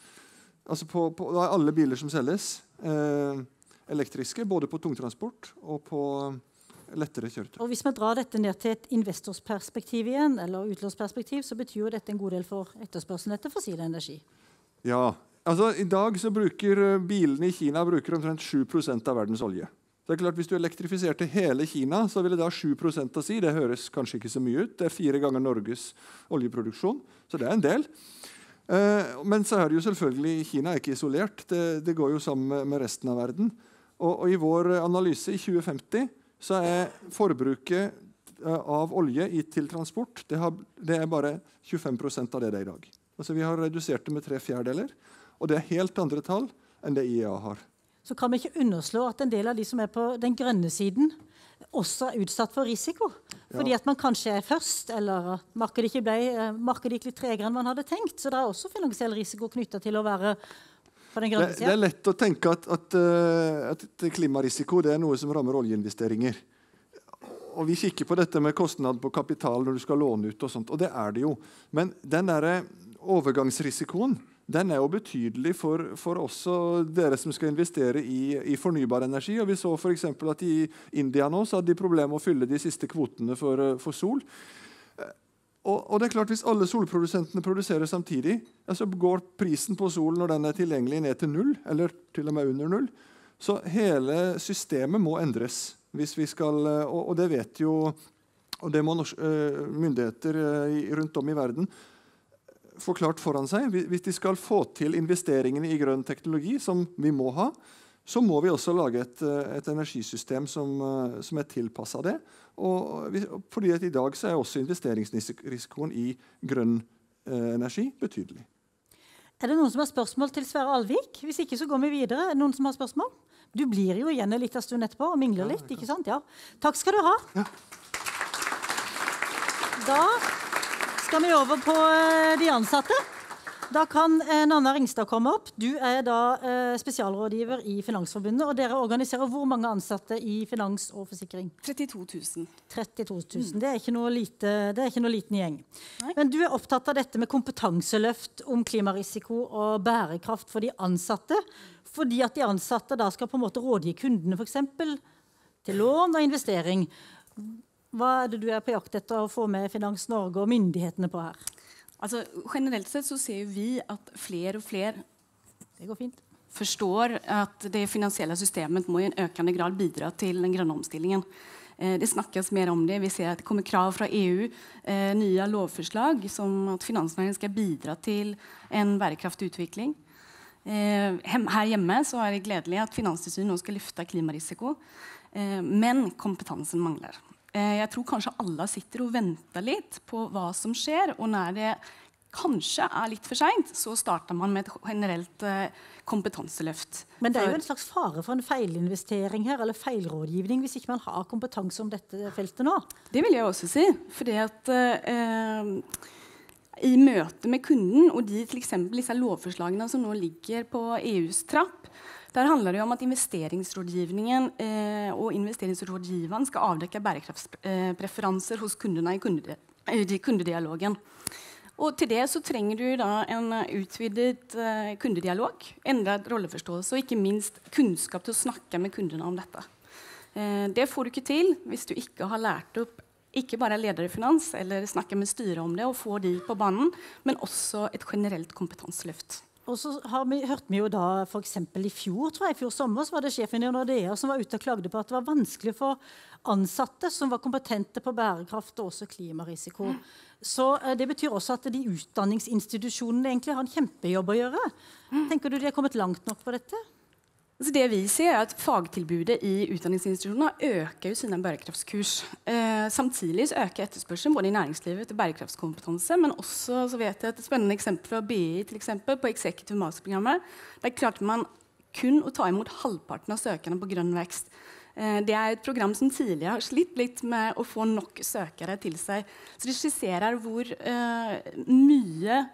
altså på, på da er alle biler som selges uh, elektriske, både på tungtransport og på lettere kjøretøy. Og hvis vi drar dette ned til et investorsperspektiv igjen, eller utlånsperspektiv, så betyr jo dette en god del for etterspørselen etter fossil energi. Ja, altså i dag så bruker bilene i Kina bruker omtrent sju prosent av verdens olje. Det er klart, hvis du elektrifiserte hele Kina, så ville da sju prosent å si, det høres kanskje ikke så mye ut, det er fire ganger Norges oljeproduksjon, så det er en del. Eh, men så er det jo selvfølgelig, Kina er ikke isolert, det, det går jo sammen med resten av verden. Og, og i vår analyse i tjue femti, så er forbruket av olje til transport det, har, det er bare tjuefem prosent av det det er i dag. Altså vi har redusert det med tre fjerdedeler, og det er helt andre tall enn det I E A har. Så kan vi ikke underslå at en del av de som er på den grønne siden også er utsatt for risiko. Fordi ja. at man kanskje er først, eller markedet ikke ble, markedet gikk litt tregere enn man hadde tenkt. Så det er også finansiell risiko knyttet til å være Det, det er lett å tenke at, at, at klimarisiko det er noe som rammer oljeinvesteringer. Og vi kikker på dette med kostnad på kapital når du skal låne ut, og sånt, og det er det jo. Men den der overgangsrisikoen den er jo betydelig for, for også dere som skal investere i, i fornybar energi. Og vi så for eksempel at i India nå så hadde de problemer med å fylle de siste kvotene for, for sol. Og, og det er klart, hvis alle solprodusentene produserer samtidig, ja, så går prisen på sol når den er tilgjengelig ned til null, eller til og med under null. Så hele systemet må endres. Hvis vi skal, og, og det vet jo, og det må norske, uh, myndigheter uh, rundt om i verden få klart foran seg. Hvis de skal få til investeringene i grønn teknologi, som vi må ha, så må vi også lage et, et energisystem som, som er tilpasset det. Og vi, fordi at i dag så er også investeringsrisikoen i grønn eh, energi betydelig. Er det noen som har spørsmål til Sverre Alvik? Hvis ikke så går vi videre. Er det noen som har spørsmål? Du blir jo igjen en liten stund etterpå og mingler litt, ikke sant? Ja. Takk skal du ha. Ja. Da skal vi over på de ansatte. Da kan eh, Nanna Ringstad komme opp. Du er da eh, spesialrådgiver i Finansforbundet, og dere organiserer hvor mange ansatte i finans og forsikring? trettito tusen. trettito tusen. Mm. Det er ikke noe lite, det er ikke noe liten gjeng. Nei. Men du er opptatt av dette med kompetanseløft om klimarisiko og bærekraft for de ansatte, fordi at de ansatte da skal på en måte rådgi kundene for eksempel til lån og investering. Hva er det du er på jakt etter å få med Finans Norge og myndighetene på her? Altså, generellt sett så ser vi at fler og fler det går fint. Förstår att det finansiella systemet må i en ökande grad bidra till den gröna omställningen. Eh, det snackas mer om det. Vi ser att det kommer krav från E U, eh, nya lovförslag som att finansnæringen ska bidra till en bärkraftig utveckling. Eh, hem, här hemma så är det glädjande att Finanstilsynet nu ska lyfta klimarisiko, eh, men kompetensen manglar. Jeg tror kanskje alle sitter og venter litt på hva som skjer, og når det kanskje er litt for sent, så starter man med et generelt eh, kompetanseløft. Men det er jo en slags fare for en feilinvestering her, eller feilrådgivning, hvis ikke man har kompetanse om dette feltet nå. Det vil jeg også si, fordi at eh, i møte med kunden, og de til eksempel disse lovforslagene som nå ligger på E U's trapp, der handler det om at investeringsrådgivningen eh, og investeringsrådgiveren skal avdekke bærekraftspreferanser hos kundene i kunde, kundedialogen. Og til det så trenger du da en utvidet eh, kundedialog, endret rolleforståelse og ikke minst kunnskap til å snakke med kundene om dette. Eh, det får du ikke til hvis du ikke har lært opp ikke bare ledere i finans, eller snakke med styret om det og få de på banen, men også et generelt kompetanseløft. Og så har vi, hørte vi jo da, for eksempel i fjor, tror jeg, i fjor sommer, så var det sjefen i Nordea som var ute og klagde på at det var vanskelig for ansatte som var kompetente på bærekraft og også klimarisiko. Så eh, det betyr også at de utdanningsinstitusjonene egentlig har en kjempejobb å gjøre. Tenker du de har kommet langt nok på dette? Så det vi ser er at fagtilbudet i utdanningsinstitusjonene øker jo sine bærekraftskurs. Eh, samtidig så øker etterspørselen både i næringslivet til bærekraftskompetanse, men også så vet jeg et spennende eksempel fra B I til eksempel, på Executive Masterprogrammet. Der klarte man kun å ta imot halvparten av søkerne på grønn vekst. Eh, det er et program som tidligere har slitt litt med å få nok søkere til seg. Så det skisserer hvor eh, mye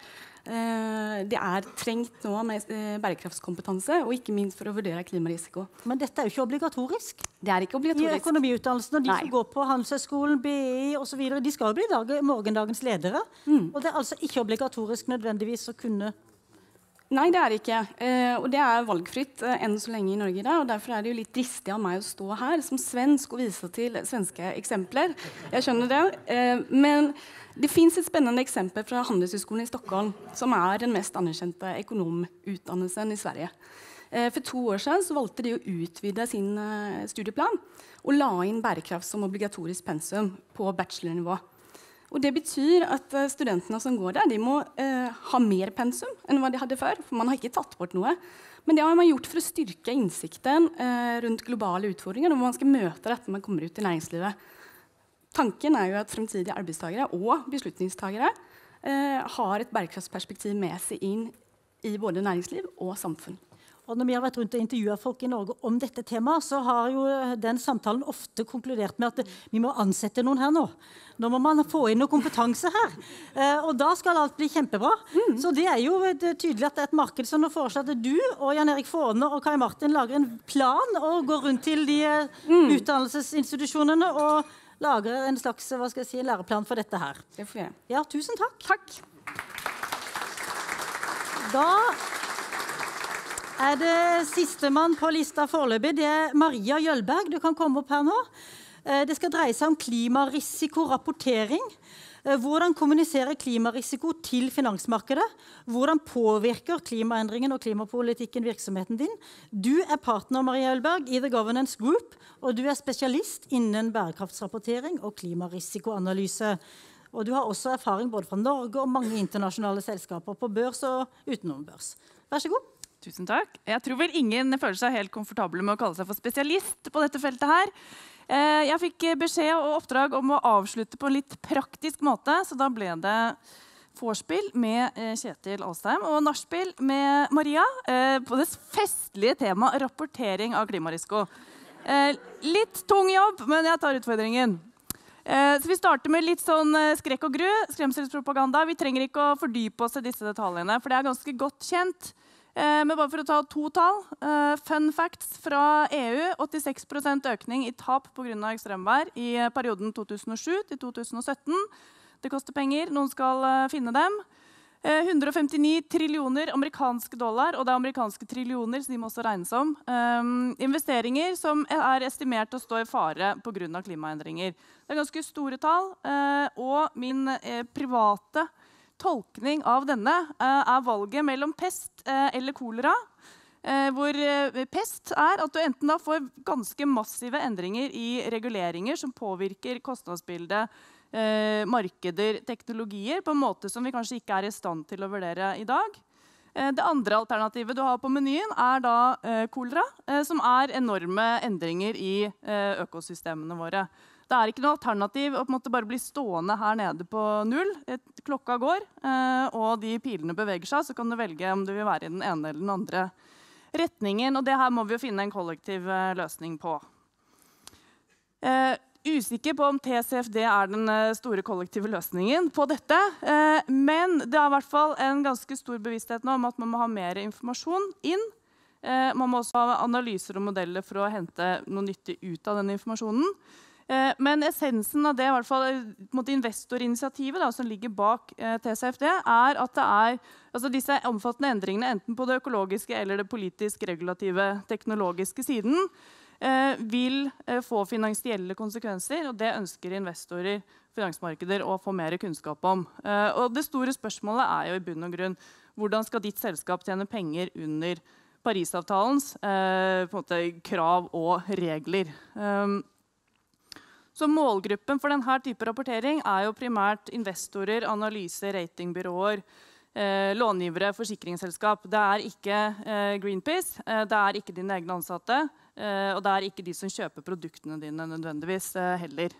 Uh, det er trengt nå med uh, bærekraftskompetanse, og ikke minst for å vurdere klimarisiko. Men dette er jo ikke obligatorisk. Det er ikke obligatorisk. I økonomiutdannelsen, og de Nei. som går på Handelshøyskolen, B I og så videre, de skal bli dag, morgendagens ledere. Mm. Og det er altså ikke obligatorisk nødvendigvis å kunne... Nei, det er ikke. Uh, og det er valgfritt uh, enn så lenge i Norge da, og derfor er det jo litt dristig av meg å stå her som svensk og vise til svenske eksempler. Jeg skjønner det. Uh, men det finnes et spennende eksempel fra Handelshøyskolen i Stockholm, som er den mest anerkjente økonomutdannelsen i Sverige. Eh, for to år siden så valgte de å utvide sin eh, studieplan og la inn bærekraft som obligatorisk pensum på bachelornivå. Og det betyr at eh, studentene som går der, de må eh, ha mer pensum enn hva de hadde før, for man har ikke tatt bort noe. Men det har man gjort for å styrke innsikten eh, rundt globale utfordringer, og man skal møte dette når man kommer ut i næringslivet. Tanken er jo at fremtidige arbeidstakere og beslutningstagere eh, har et bærekraftsperspektiv med seg inn i både næringsliv og samfunn. Og når vi har vært rundt og intervjuet folk i Norge om dette temaet, så har jo den samtalen ofte konkludert med at vi må ansette noen her nå. Nå må man få inn noe kompetanse her. Eh, og da skal alt bli kjempebra. Mm. Så det er jo tydelig at det er et marked som nå foreslår at du og Jan Erik Faane og Kai Martin lager en plan og går rundt til de mm. utdannelsesinstitusjonene og lager en slags hva skal jeg si, læreplan for dette her. Det får jeg. Ja, tusen takk. Takk. Da er det sistemann på lista foreløpig. Det er Maria Jølberg. Du kan komme opp her nå. Det skal dreie seg om klimarisikorapportering. Hvordan kommunisere klimarisiko til finansmarkedet? Hvordan påvirker klimaendringen og klimapolitikken virksomheten din? Du er partner, Maria Jølberg, i The Governance Group, og du er spesialist innen bærekraftsrapportering og klimarisikoanalyse. Og du har også erfaring både fra Norge og mange internasjonale selskaper på børs og utenom børs. Vær så god. Tusen takk. Jeg tror vel ingen føler seg helt komfortable med å kalle seg for spesialist på dette feltet her. Jeg fikk beskjed og oppdrag om å avslutte på en litt praktisk måte, så da ble det vorspiel med Kjetil Alstheim og nachspiel med Maria på det festlige tema rapportering av klimarisiko. Litt tung jobb, men jeg tar utfordringen. Så vi starter med litt sånn skrekk og gru, skremselspropaganda. Vi trenger ikke å fordype oss i disse detaljene, for det er ganske godt kjent. Men bare for å ta to tall. Fun facts fra E U. åttiseks prosent økning i tap på grunn av ekstremvær i perioden to tusen og sju til to tusen og sytten. Det koster penger. Noen skal finne dem. hundre og femtini trillioner amerikanske dollar, og det er amerikanske trillioner, så de må også regnes om. Um, investeringer som er estimert å stå i fare på grunn av klimaendringer. Det er ganske store tall, uh, og min uh, private tolkning av denne uh, er valget mellom pest uh, eller kolera, uh, hvor uh, pest er at du enten da får ganske massive endringer i reguleringer som påvirker kostnadsbildet, Eh, markeder, teknologier på en måte som vi kanskje ikke er i stand til å vurdere i dag. Eh, det andre alternativet du har på menyen er da eh, kolera, eh, som er enorme endringer i eh, økosystemene våre. Det er ikke noe alternativ å på en måte bare bli stående her nede på null. Et, klokka går, eh, og de pilene beveger seg, så kan du velge om du vil være i den ene eller den andre retningen. Og det her må vi jo finne en kollektiv eh, løsning på. Eh, Usikker på om T C F D er den store kollektive løsningen på dette, eh, men det er i hvert fall en ganske stor bevissthet nå om at man må ha mer informasjon inn. Eh, man må også ha analyser og modeller for å hente noe nyttig ut av den informasjonen. Eh, men essensen av det, i hvert fall investorinitiativet da, som ligger bak eh, T C F D, er at det er altså disse omfattende endringene enten på det økologiske eller det politisk regulative teknologiske siden, eh, vil eh, få finansielle konsekvenser, og det ønsker investorer, finansmarkeder, å få mer kunnskap om. Eh, og det store spørsmålet er jo i bunn og grunn, hvordan skal ditt selskap tjene penger under Parisavtalens eh, på en måte, krav og regler? Um, Så målgruppen for denne type rapportering er jo primært investorer, analyse, ratingbyråer, eh, långivere, forsikringsselskap. Det er ikke eh, Greenpeace, eh, det er ikke dine egne ansatte, eh, og det er ikke de som kjøper produktene dine nødvendigvis eh, heller.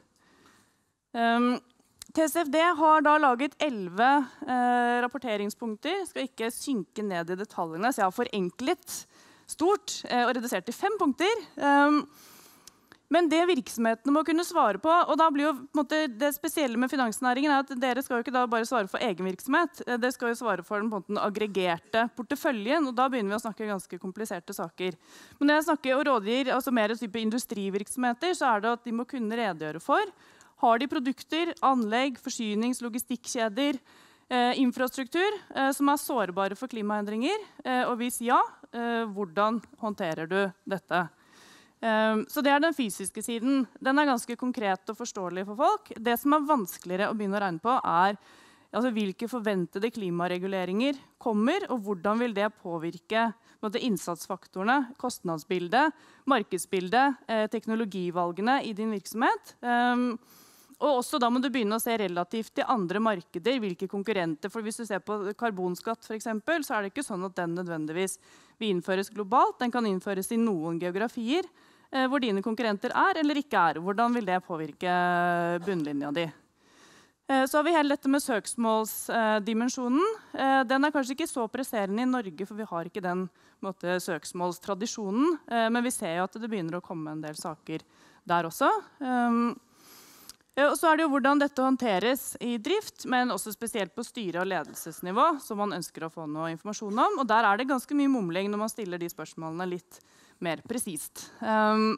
Um, T C F D har da laget elleve eh, rapporteringspunkter. Jeg skal ikke synke ned i detaljene, så jeg har forenklet stort eh, og redusert til fem punkter. Um, Men det virksomhetene må kunne svare på, og da blir jo på en måte, det spesielle med finansnæringen er at dere skal jo ikke da bare svare for egen virksomhet, dere skal jo svare for den, på den aggregerte porteføljen, og da begynner vi å snakke ganske kompliserte saker. Men når jeg snakker og rådgir altså mer type industrivirksomheter, så er det at de må kunne redegjøre for, har de produkter, anlegg, forsynings- logistikkjeder, eh, infrastruktur eh, som er sårbare for klimaendringer, eh, og hvis ja, eh, hvordan håndterer du dette? Um, så det er den fysiske siden. Den er ganske konkret og forståelig for folk. Det som er vanskeligere å begynne å regne på er altså, hvilke forventede klimareguleringer kommer, og hvordan vil det påvirke måte, innsatsfaktorene, kostnadsbildet, markedsbildet, eh, teknologivalgene i din virksomhet. Um, og også da må du begynne å se relativt til andre markeder, hvilke konkurrenter. For hvis du ser på karbonskatt for eksempel, så er det ikke sånn at den nødvendigvis vil innføres globalt. Den kan innføres i noen geografier, eh, hvor dine konkurrenter er eller ikke er. Hvordan vil det påvirke bunnlinja di? Eh, så har vi hele dette med søksmålsdimensjonen. Eh, den er kanskje ikke så presserende i Norge, for vi har ikke den måte, søksmålstradisjonen. Eh, men vi ser jo at det begynner å komme en del saker der også. Um, Og så er det jo hvordan dette håndteres i drift, men også spesielt på styre- og ledelsesnivå, som man ønsker å få noe informasjon om. Og der er det ganske mye mumling når man stiller de spørsmålene litt mer presist. Um,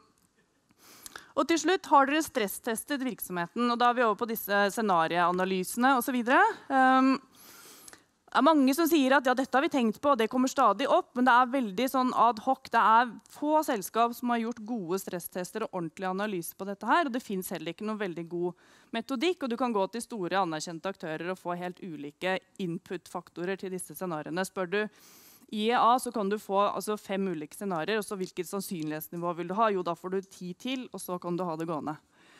og til slutt har dere stresstestet virksomheten, og da er vi over på disse scenarieanalysene og så videre. Um, det er mange som sier at ja, dette har vi tenkt på, og det kommer stadig opp, men det er veldig sånn ad hoc. Det er få selskap som har gjort gode stresstester og ordentlig analyse på dette her, og det finnes heller ikke noen veldig god metodikk, og du kan gå til store anerkjente aktører og få helt ulike input-faktorer til disse scenariene. Spør du I E A, så kan du få altså, fem ulike scenarier, og så hvilket sannsynlighetsnivå vil du ha? Jo, da får du ti til, og så kan du ha det gående.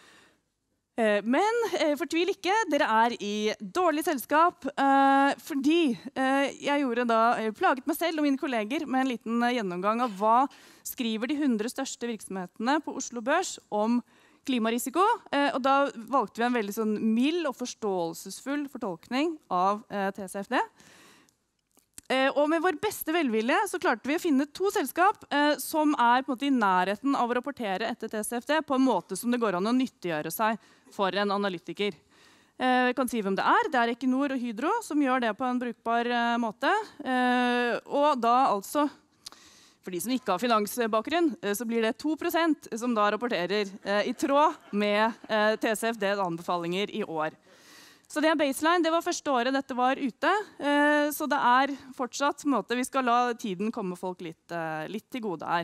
Men eh, fortvil ikke, dere er i dårlig selskap, eh, fordi eh, jeg gjorde da, jeg plaget meg selv og mine kolleger med en liten eh, gjennomgang av hva skriver de hundre største virksomhetene på Oslo Børs om klimarisiko. Eh, og da valgte vi en veldig sånn mild og forståelsesfull fortolkning av eh, T C F D. Eh, og med vår beste velvilje så klarte vi å finne to selskap eh, som er på en måte i nærheten av å rapportere etter T C F D på en måte som det går an å nyttiggjøre seg for en analytiker. Eh, jeg kan si hvem det er. Det er Equinor og Hydro som gjør det på en brukbar eh, måte. Eh, og da altså, for de som ikke har finansbakgrunn, eh, så blir det to prosent som da rapporterer eh, i tråd med eh, T C F D's anbefalinger i år. Så det er baseline. Det var første året dette var ute. Eh, så det er fortsatt måte, vi skal la tiden komme folk litt, eh, litt til gode her.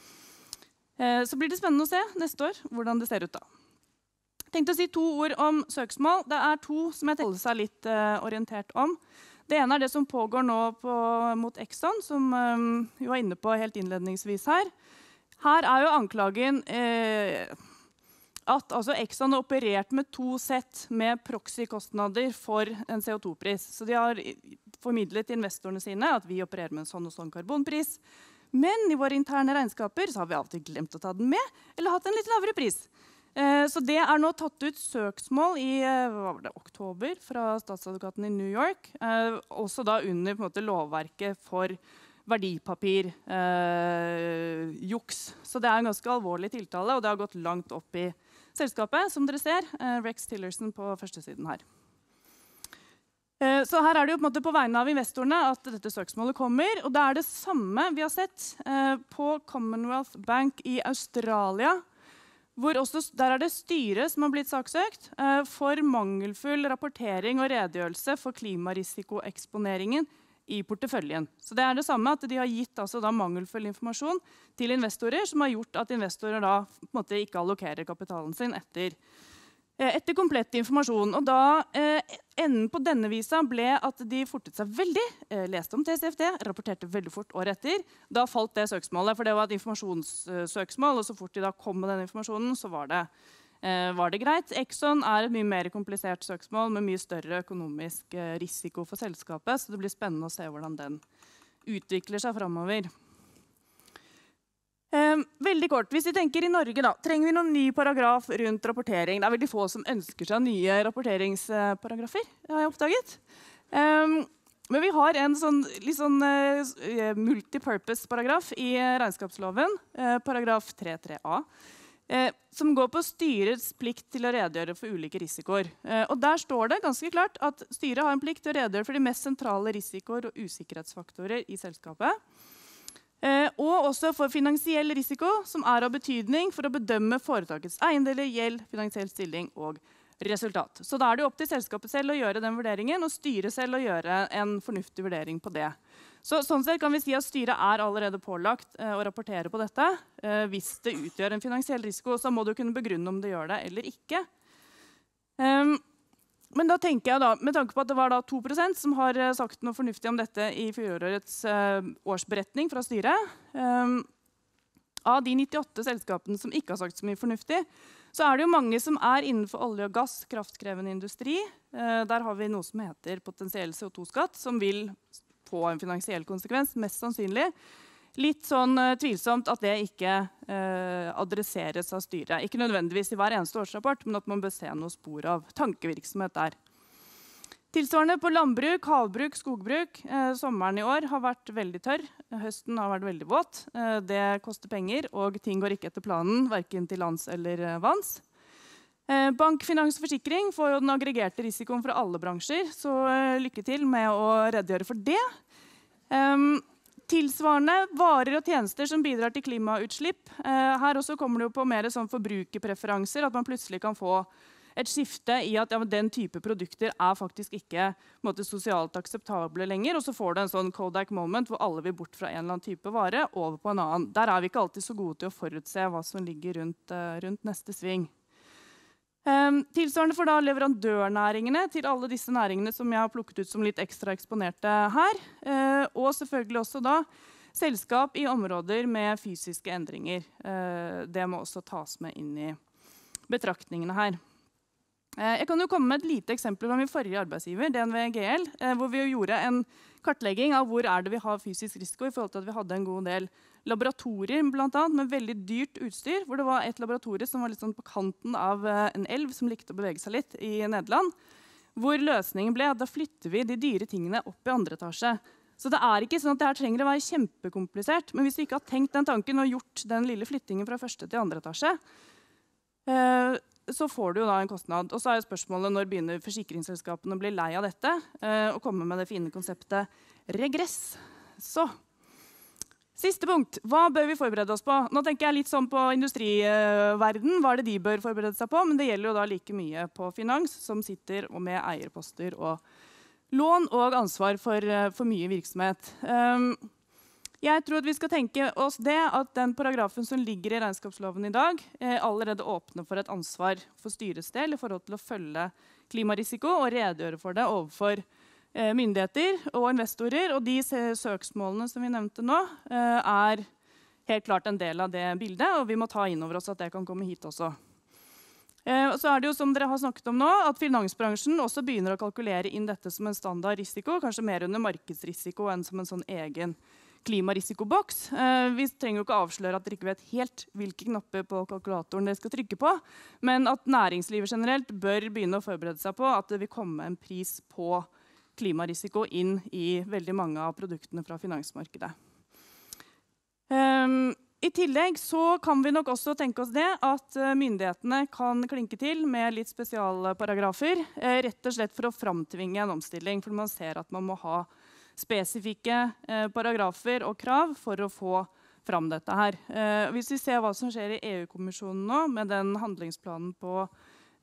Eh, så blir det spennende å se neste år hvordan det ser ut da. Jeg tenkte å si to ord om søksmål. Det er to som jeg tenkte å holde seg litt eh, orientert om. Det ene er det som pågår nå på, mot Exxon, som eh, vi var inne på helt innledningsvis her. Her er jo anklagen eh, at altså, Exxon har operert med to sett med proxy-kostnader for en C O to pris. Så de har formidlet til investorene sine at vi opererer med en sånn og sånn karbonpris. Men i våre interne regnskaper så har vi av og til glemt å ta den med, eller hatt en litt lavere pris. Eh, så det er nå tatt ut søksmål i eh, hva var det, oktober fra statsadvokaten i New York. Eh, også da under på en måte, lovverket for verdipapir, eh, juks. Så det er en ganske alvorlig tiltale, og det har gått langt opp i selskapet, som dere ser. Eh, Rex Tillerson på første siden her. Eh, så her er det jo på, en måte på vegne av investorene at dette søksmålet kommer, og det er det samme vi har sett eh, på Commonwealth Bank i Australia, hvor også, der er det styret som har blitt saksøkt eh, for mangelfull rapportering og redegjørelse for klimarisikoeksponeringen i porteføljen. Så det er det samme at de har gitt altså da mangelfull informasjon til investorer, som har gjort at investorer da på en måte ikke allokerer kapitalen sin etter etter komplett informasjon. Og da eh, enden på denne visa ble at de fortet seg veldig, eh, leste om T C F D, rapporterte veldig fort året etter. Da falt det søksmålet, for det var et informasjonssøksmål, og så fort de da kom med den informasjonen, så var det, eh, var det greit. Exxon er et mye mer komplisert søksmål med mye større økonomisk eh, risiko for selskapet, så det blir spennende å se hvordan den utvikler seg fremover. Um, veldig kort, hvis vi tenker i Norge da, trenger vi noen ny paragraf rundt rapportering. Det er veldig få som ønsker seg nye rapporteringsparagrafer, det har jeg oppdaget. Um, men vi har en sånn, litt sånn uh, multipurpose paragraf i regnskapsloven, uh, paragraf tre tre A, uh, som går på styrets plikt til å redegjøre for ulike risikoer. Uh, og der står det ganske klart at styret har en plikt til å redegjøre for de mest sentrale risikoer og usikkerhetsfaktorer i selskapet. Eh, og også for finansiell risiko, som er av betydning for å bedømme foretakets eiendeler, gjeld, finansiell stilling og resultat. Så da er det opp til selskapet selv å gjøre den vurderingen, og styret selv å gjøre en fornuftig vurdering på det. Så, sånn sett kan vi si at styret er allerede pålagt eh, å rapportere på dette. Eh, hvis det utgjør en finansiell risiko, så må du kunne begrunne om det gjør det eller ikke. Um, Men da tenker jeg da, med tanke på at det var da to prosent som har sagt noe fornuftig om dette i fjorårets uh, årsberetning fra styret, um, av de nittiåtte selskapene som ikke har sagt så mye fornuftig, så er det jo mange som er innenfor olje og gass, kraftkrevende industri. Uh, der har vi noe som heter potensiell C O to skatt, som vil få en finansiell konsekvens, mest sannsynlig. Litt sånn uh, tvilsomt at det ikke uh, adresseres av styret. Ikke nødvendigvis i hver eneste årsrapport, men at man bør se noe spor av tankevirksomhet der. Tilsvarende på landbruk, havbruk, skogbruk. Uh, sommeren i år har vært veldig tørr. Høsten har vært veldig våt. Uh, det koster penger, og ting går ikke etter planen, hverken til lands eller uh, vanns. Uh, bank, finans og forsikring får jo den aggregerte risikoen fra alle bransjer, så uh, lykke til med å redegjøre for det. Um, Tilsvarende varer og tjenester som bidrar til klimautslipp. Eh, her også kommer det jo på mer sånn forbrukerpreferanser, at man plutselig kan få et skifte i at ja, den type produkter er faktisk ikke på en måte, sosialt akseptable lenger, og så får du en sånn Kodak moment hvor alle vil bort fra en eller annen type vare over på en annen. Der er vi ikke alltid så gode til å forutse hva som ligger rundt, uh, rundt neste sving. Um, tilsvarende for da leverandørnæringene til alle disse næringene som jeg har plukket ut som litt ekstra eksponerte her. Uh, og selvfølgelig også da selskap i områder med fysiske endringer. Uh, det må også tas med inn i betraktningene her. Uh, jeg kan jo komme med et lite eksempel fra min forrige arbeidsgiver, D N V G L, uh, hvor vi jo gjorde en kartlegging av hvor er det vi har fysisk risiko i forhold til at vi hadde en god del laboratorier blant annet, med veldig dyrt utstyr, hvor det var et laboratorium som var litt sånn på kanten av en elv som likte å bevege seg litt i Nederland, hvor løsningen ble at da flytter vi de dyre tingene opp i andre etasje. Så det er ikke sånn at det her trenger å være kjempekomplisert, men hvis vi ikke har tenkt den tanken og gjort den lille flyttingen fra første til andre etasje, eh, så får du jo da en kostnad. Og så er jo spørsmålet når begynner forsikringsselskapene å bli lei av dette eh, og komme med det fine konseptet regress. Så siste punkt. Hva bør vi forberede oss på? Nå tenker jeg litt sånn på industriverden. Hva er det de bør forberede seg på? Men det gjelder jo da like mye på finans, som sitter med eierposter og lån og ansvar for, for mye virksomhet. Um, jeg tror at vi skal tenke oss det at den paragrafen som ligger i regnskapsloven i dag, eh, allerede åpner for et ansvar for styrets del i forhold til å følge klimarisiko og redegjøre for det overfor myndigheter og investorer, og de søksmålene som vi nevnte nå, er helt klart en del av det bildet, og vi må ta inn over oss at det kan komme hit også. Og så er det jo, som dere har snakket om nå, at finansbransjen også begynner å kalkulere inn dette som en standard risiko, kanskje mer under markedsrisiko enn som en sånn egen klimarisikoboks. Vi trenger jo ikke avsløre at dere ikke vet helt hvilke knapper på kalkulatoren dere skal trykke på, men at næringslivet generelt bør begynne å forberede seg på at det vil komme en pris på klimarisiko inn i veldig mange av produktene fra finansmarkedet. Um, I tillegg så kan vi nok også tenke oss det at myndighetene kan klinke til med litt spesialparagrafer, eh, rett og slett for å framtvinge en omstilling, for man ser at man må ha spesifikke eh, paragrafer og krav for å få fram dette her. Eh, hvis vi ser hva som skjer i E U-kommisjonen nå, med den handlingsplanen på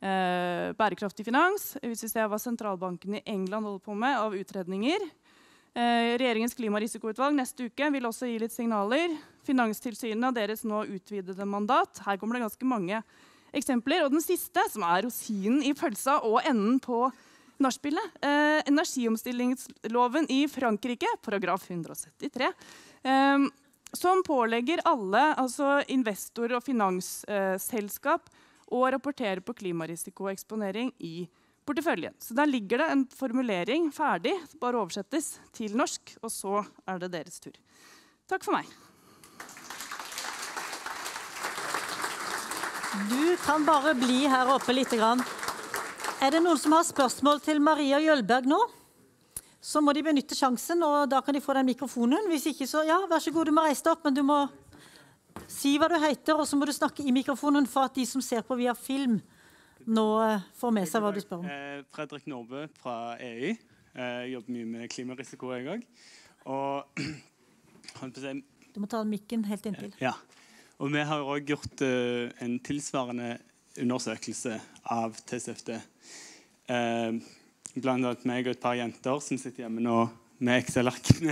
Eh, bærekraftig finans, hvis vi ser hva sentralbanken i England holder på med av utredninger, Eh, regjeringens klimarisikoutvalg neste uke vil også gi litt signaler. Finanstilsynet og deres nå utvidede mandat. Her kommer det ganske mange eksempler. Og den siste, som er rosinen i pølsa og enden på nachspielet, eh, energiomstillingsloven i Frankrike, paragraf hundre syttitre, eh, som pålegger alle, altså investor- og finansselskap, å rapportere på klimarisikoeksponering i porteføljen. Så der ligger det en formulering ferdig, bare oversettes til norsk, og så er det deres tur. Takk for meg. Du kan bare bli her oppe litt grann. Er det noen som har spørsmål til Maria Jølberg nå? Så må de benytte sjansen, og da kan de få den mikrofonen. Hvis ikke så, ja, vær så god, du må reise deg opp, men du må si hva du heter, og så må du snakke i mikrofonen for at de som ser på via film nå får med seg hva du spør om. Eh, Fredrik Nordbø fra E Y. Eh, jeg jobber mye med klimarisiko jeg også. Og, du må ta mikken helt inntil. Ja, og vi har også gjort uh, en tilsvarende undersøkelse av T C F D. Eh, blant annet meg og et par jenter som sitter hjemme nå med Excel-arkene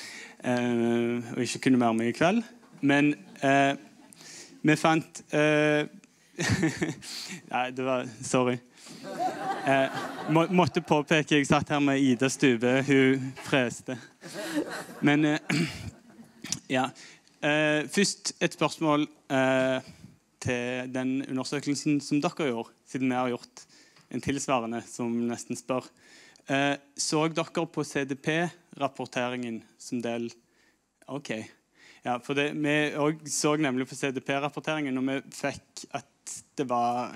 eh, og ikke kunne være med i kveld. Men eh, vi fant... Eh, Nei, det var... Sorry. Eh, må, måtte påpeke, jeg satt her med Ida Stube, hun freste. Men, eh, ja. Eh, først et spørsmål eh, til den undersøkelsen som dere gjorde, siden vi har gjort en tilsvarende som nesten spør. Eh, så dere på C D P-rapporteringen som del? Ok. Ja, for det, vi også så nemlig på C D P-rapporteringen, og vi fikk at det var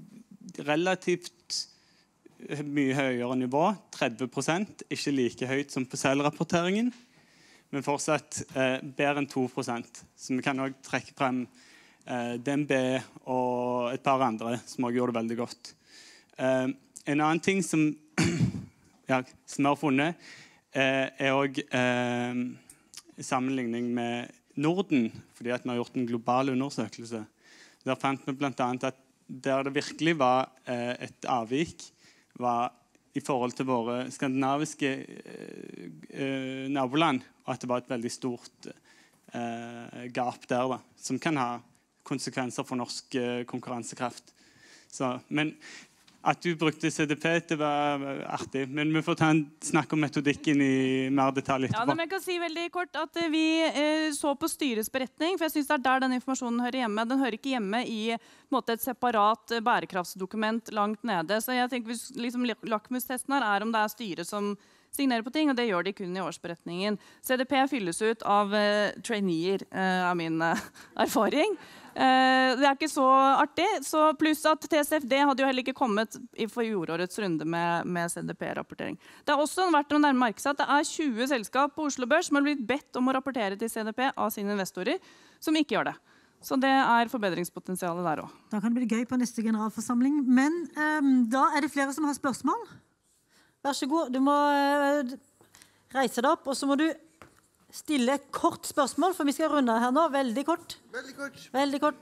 relativt mye høyere nivå, tretti prosent, ikke like høyt som på selvrapporteringen, men fortsatt eh, bedre enn to prosent. Så vi kan også trekke frem eh, D N B og et par andre som også gjorde det veldig godt. Eh, en annen ting som, ja, som jeg har funnet, eh, er også eh, i sammenligning med Norden, fordi at vi har gjort en global undersøkelse. Der fant vi blant annet at der det virkelig var eh, et avvik, var i forhold til våre skandinaviske eh, eh, naboland, og at det var et veldig stort eh, gap der, da, som kan ha konsekvenser for norsk eh, konkurransekraft. Så, men at du brukte C D P, det var artig. Men vi får ta en snakk om metodikken i mer detalj etterpå. Ja, men jeg kan si veldig kort at vi eh, så på styrets beretning, for jeg synes det er der den informasjonen hører hjemme. Den hører ikke hjemme i måte, et separat eh, bærekraftsdokument langt nede. Så jeg tenker liksom, lakmustesten her er om det er styret som signerer på ting, og det gjør de kun i årsberetningen. C D P fylles ut av eh, traineer, eh, av min eh, erfaring. Uh, det er ikke så artig, så pluss at T C F D hadde jo heller ikke kommet i for fjorårets runde med, med C D P-rapportering. Det har også vært å nærme merke seg at det er tjue selskap på Oslo Børs som har blitt bedt om å rapportere til C D P av sine investorer, som ikke gjør det. Så det er forbedringspotensialet der også. Da kan det bli gøy på neste generalforsamling. Men um, da er det flere som har spørsmål. Vær så god, du må uh, reise deg opp, og så må du stille et kort spørsmål, for vi skal runde her nå. Veldig kort. Veldig kort. Veldig kort.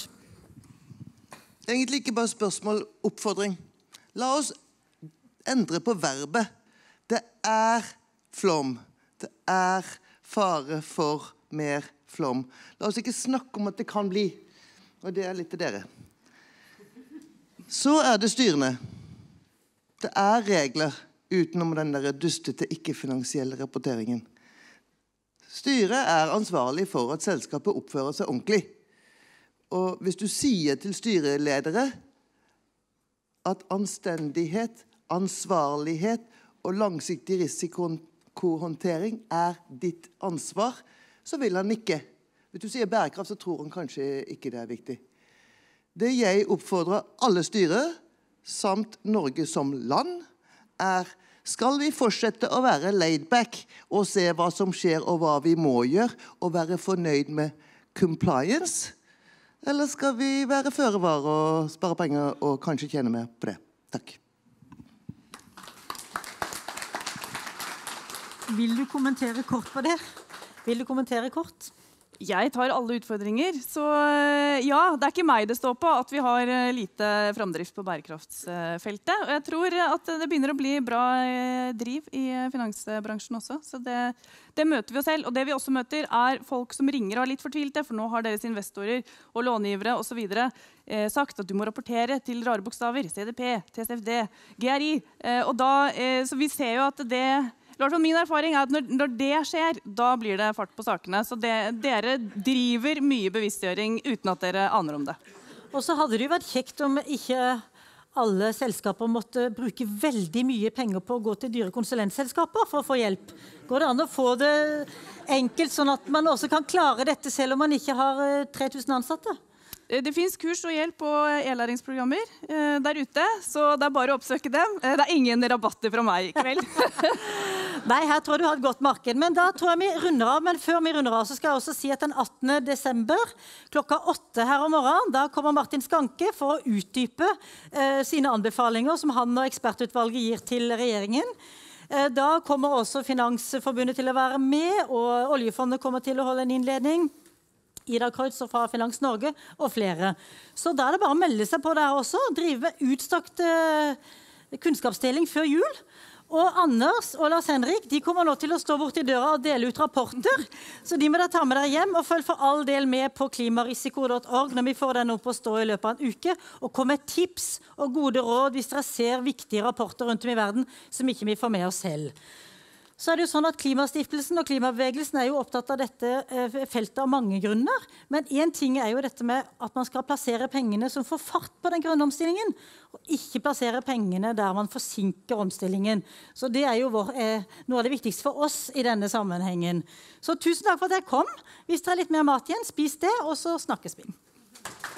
Egentlig ikke bare spørsmål, oppfordring. La oss endre på verbet. Det er flom. Det er fare for mer flom. La oss ikke snakke om at det kan bli. Og det er litt til dere. Så er det styrende. Det er regler utenom den der dustete ikke-finansielle rapporteringen. Styret er ansvarlig for at selskapet oppfører seg ordentlig. Og hvis du sier til styreledere at anstendighet, ansvarlighet og langsiktig risikohåndtering er ditt ansvar, så vil han ikke. Hvis du sier bærekraft, så tror han kanskje ikke det er viktig. Det jeg oppfordrer alle styrer, samt Norge som land, er: skal vi fortsette å være laid back og se hva som skjer og hva vi må gjøre, og være fornøyd med compliance? Eller skal vi være føre var og spare penger og kanskje tjene mer på det? Takk. Vil du kommentere kort på det? Vil du kommentere kort? Jeg tar alle utfordringer, så ja, det er ikke meg det står på at vi har lite framdrift på bærekraftsfeltet. Og jeg tror at det begynner å bli bra driv i finansbransjen også, så det, det møter vi oss selv. Og det vi også møter er folk som ringer og er litt fortvilte, for nå har deres investorer og långivere og så videre eh, sagt at du må rapportere til rare bokstaver, C D P, T C F D, G R I, eh, og da, eh, så vi ser jo at det I hvert fall min erfaring er at når, når det skjer, da blir det fart på sakene. Så det, dere driver mye bevisstgjøring uten at dere aner om det. Og så hadde det jo vært kjekt om ikke alle selskaper måtte bruke veldig mye penger på å gå til dyre konsulentselskaper for å få hjelp. Går det an å få det enkelt, sånn at man også kan klare dette selv om man ikke har tre tusen ansatte? Det finnes kurs og hjelp og e-læringsprogrammer eh, der ute, så det er bare å oppsøke dem. Det er ingen rabatter fra meg I kveld. Nei, her tror jeg du har et godt marked, men da tror jeg vi runder av. Men før vi runder av, så skal jeg også si at den attende desember, klokka åtte her om morgenen, da kommer Martin Skanke for å utdype eh, sine anbefalinger som han og ekspertutvalget gir til regjeringen. Eh, da kommer også Finansforbundet til å være med, og Oljefondet kommer til å holde en innledning. Ida Kreutzer fra Finans Norge og flere. Så da er det bare å melde seg på der også, drive utstrakt eh, kunnskapsdeling før jul. Og Anders og Lars Henrik, de kommer nå til å stå bort I døra og dele ut rapporter. Så de må da ta med dere hjem og følge for all del med på klimarisiko punktum org når vi får den opp å stå I løpet av en uke. Og kom med tips og gode råd hvis dere ser viktige rapporter rundt om I verden som ikke vi får med oss selv. Så er det jo sånn at Klimastiftelsen og klimabevegelsen er jo opptatt av dette feltet av mange grunner. Men en ting er jo dette med at man skal plassere pengene som får fart på den grønne omstillingen, og ikke plassere pengene der man forsinker omstillingen. Så det er jo vår, eh, noe av det viktigste for oss I denne sammenhengen. Så tusen takk for at dere kom. Hvis dere har litt mer mat igjen, spis det, og så snakkes vi.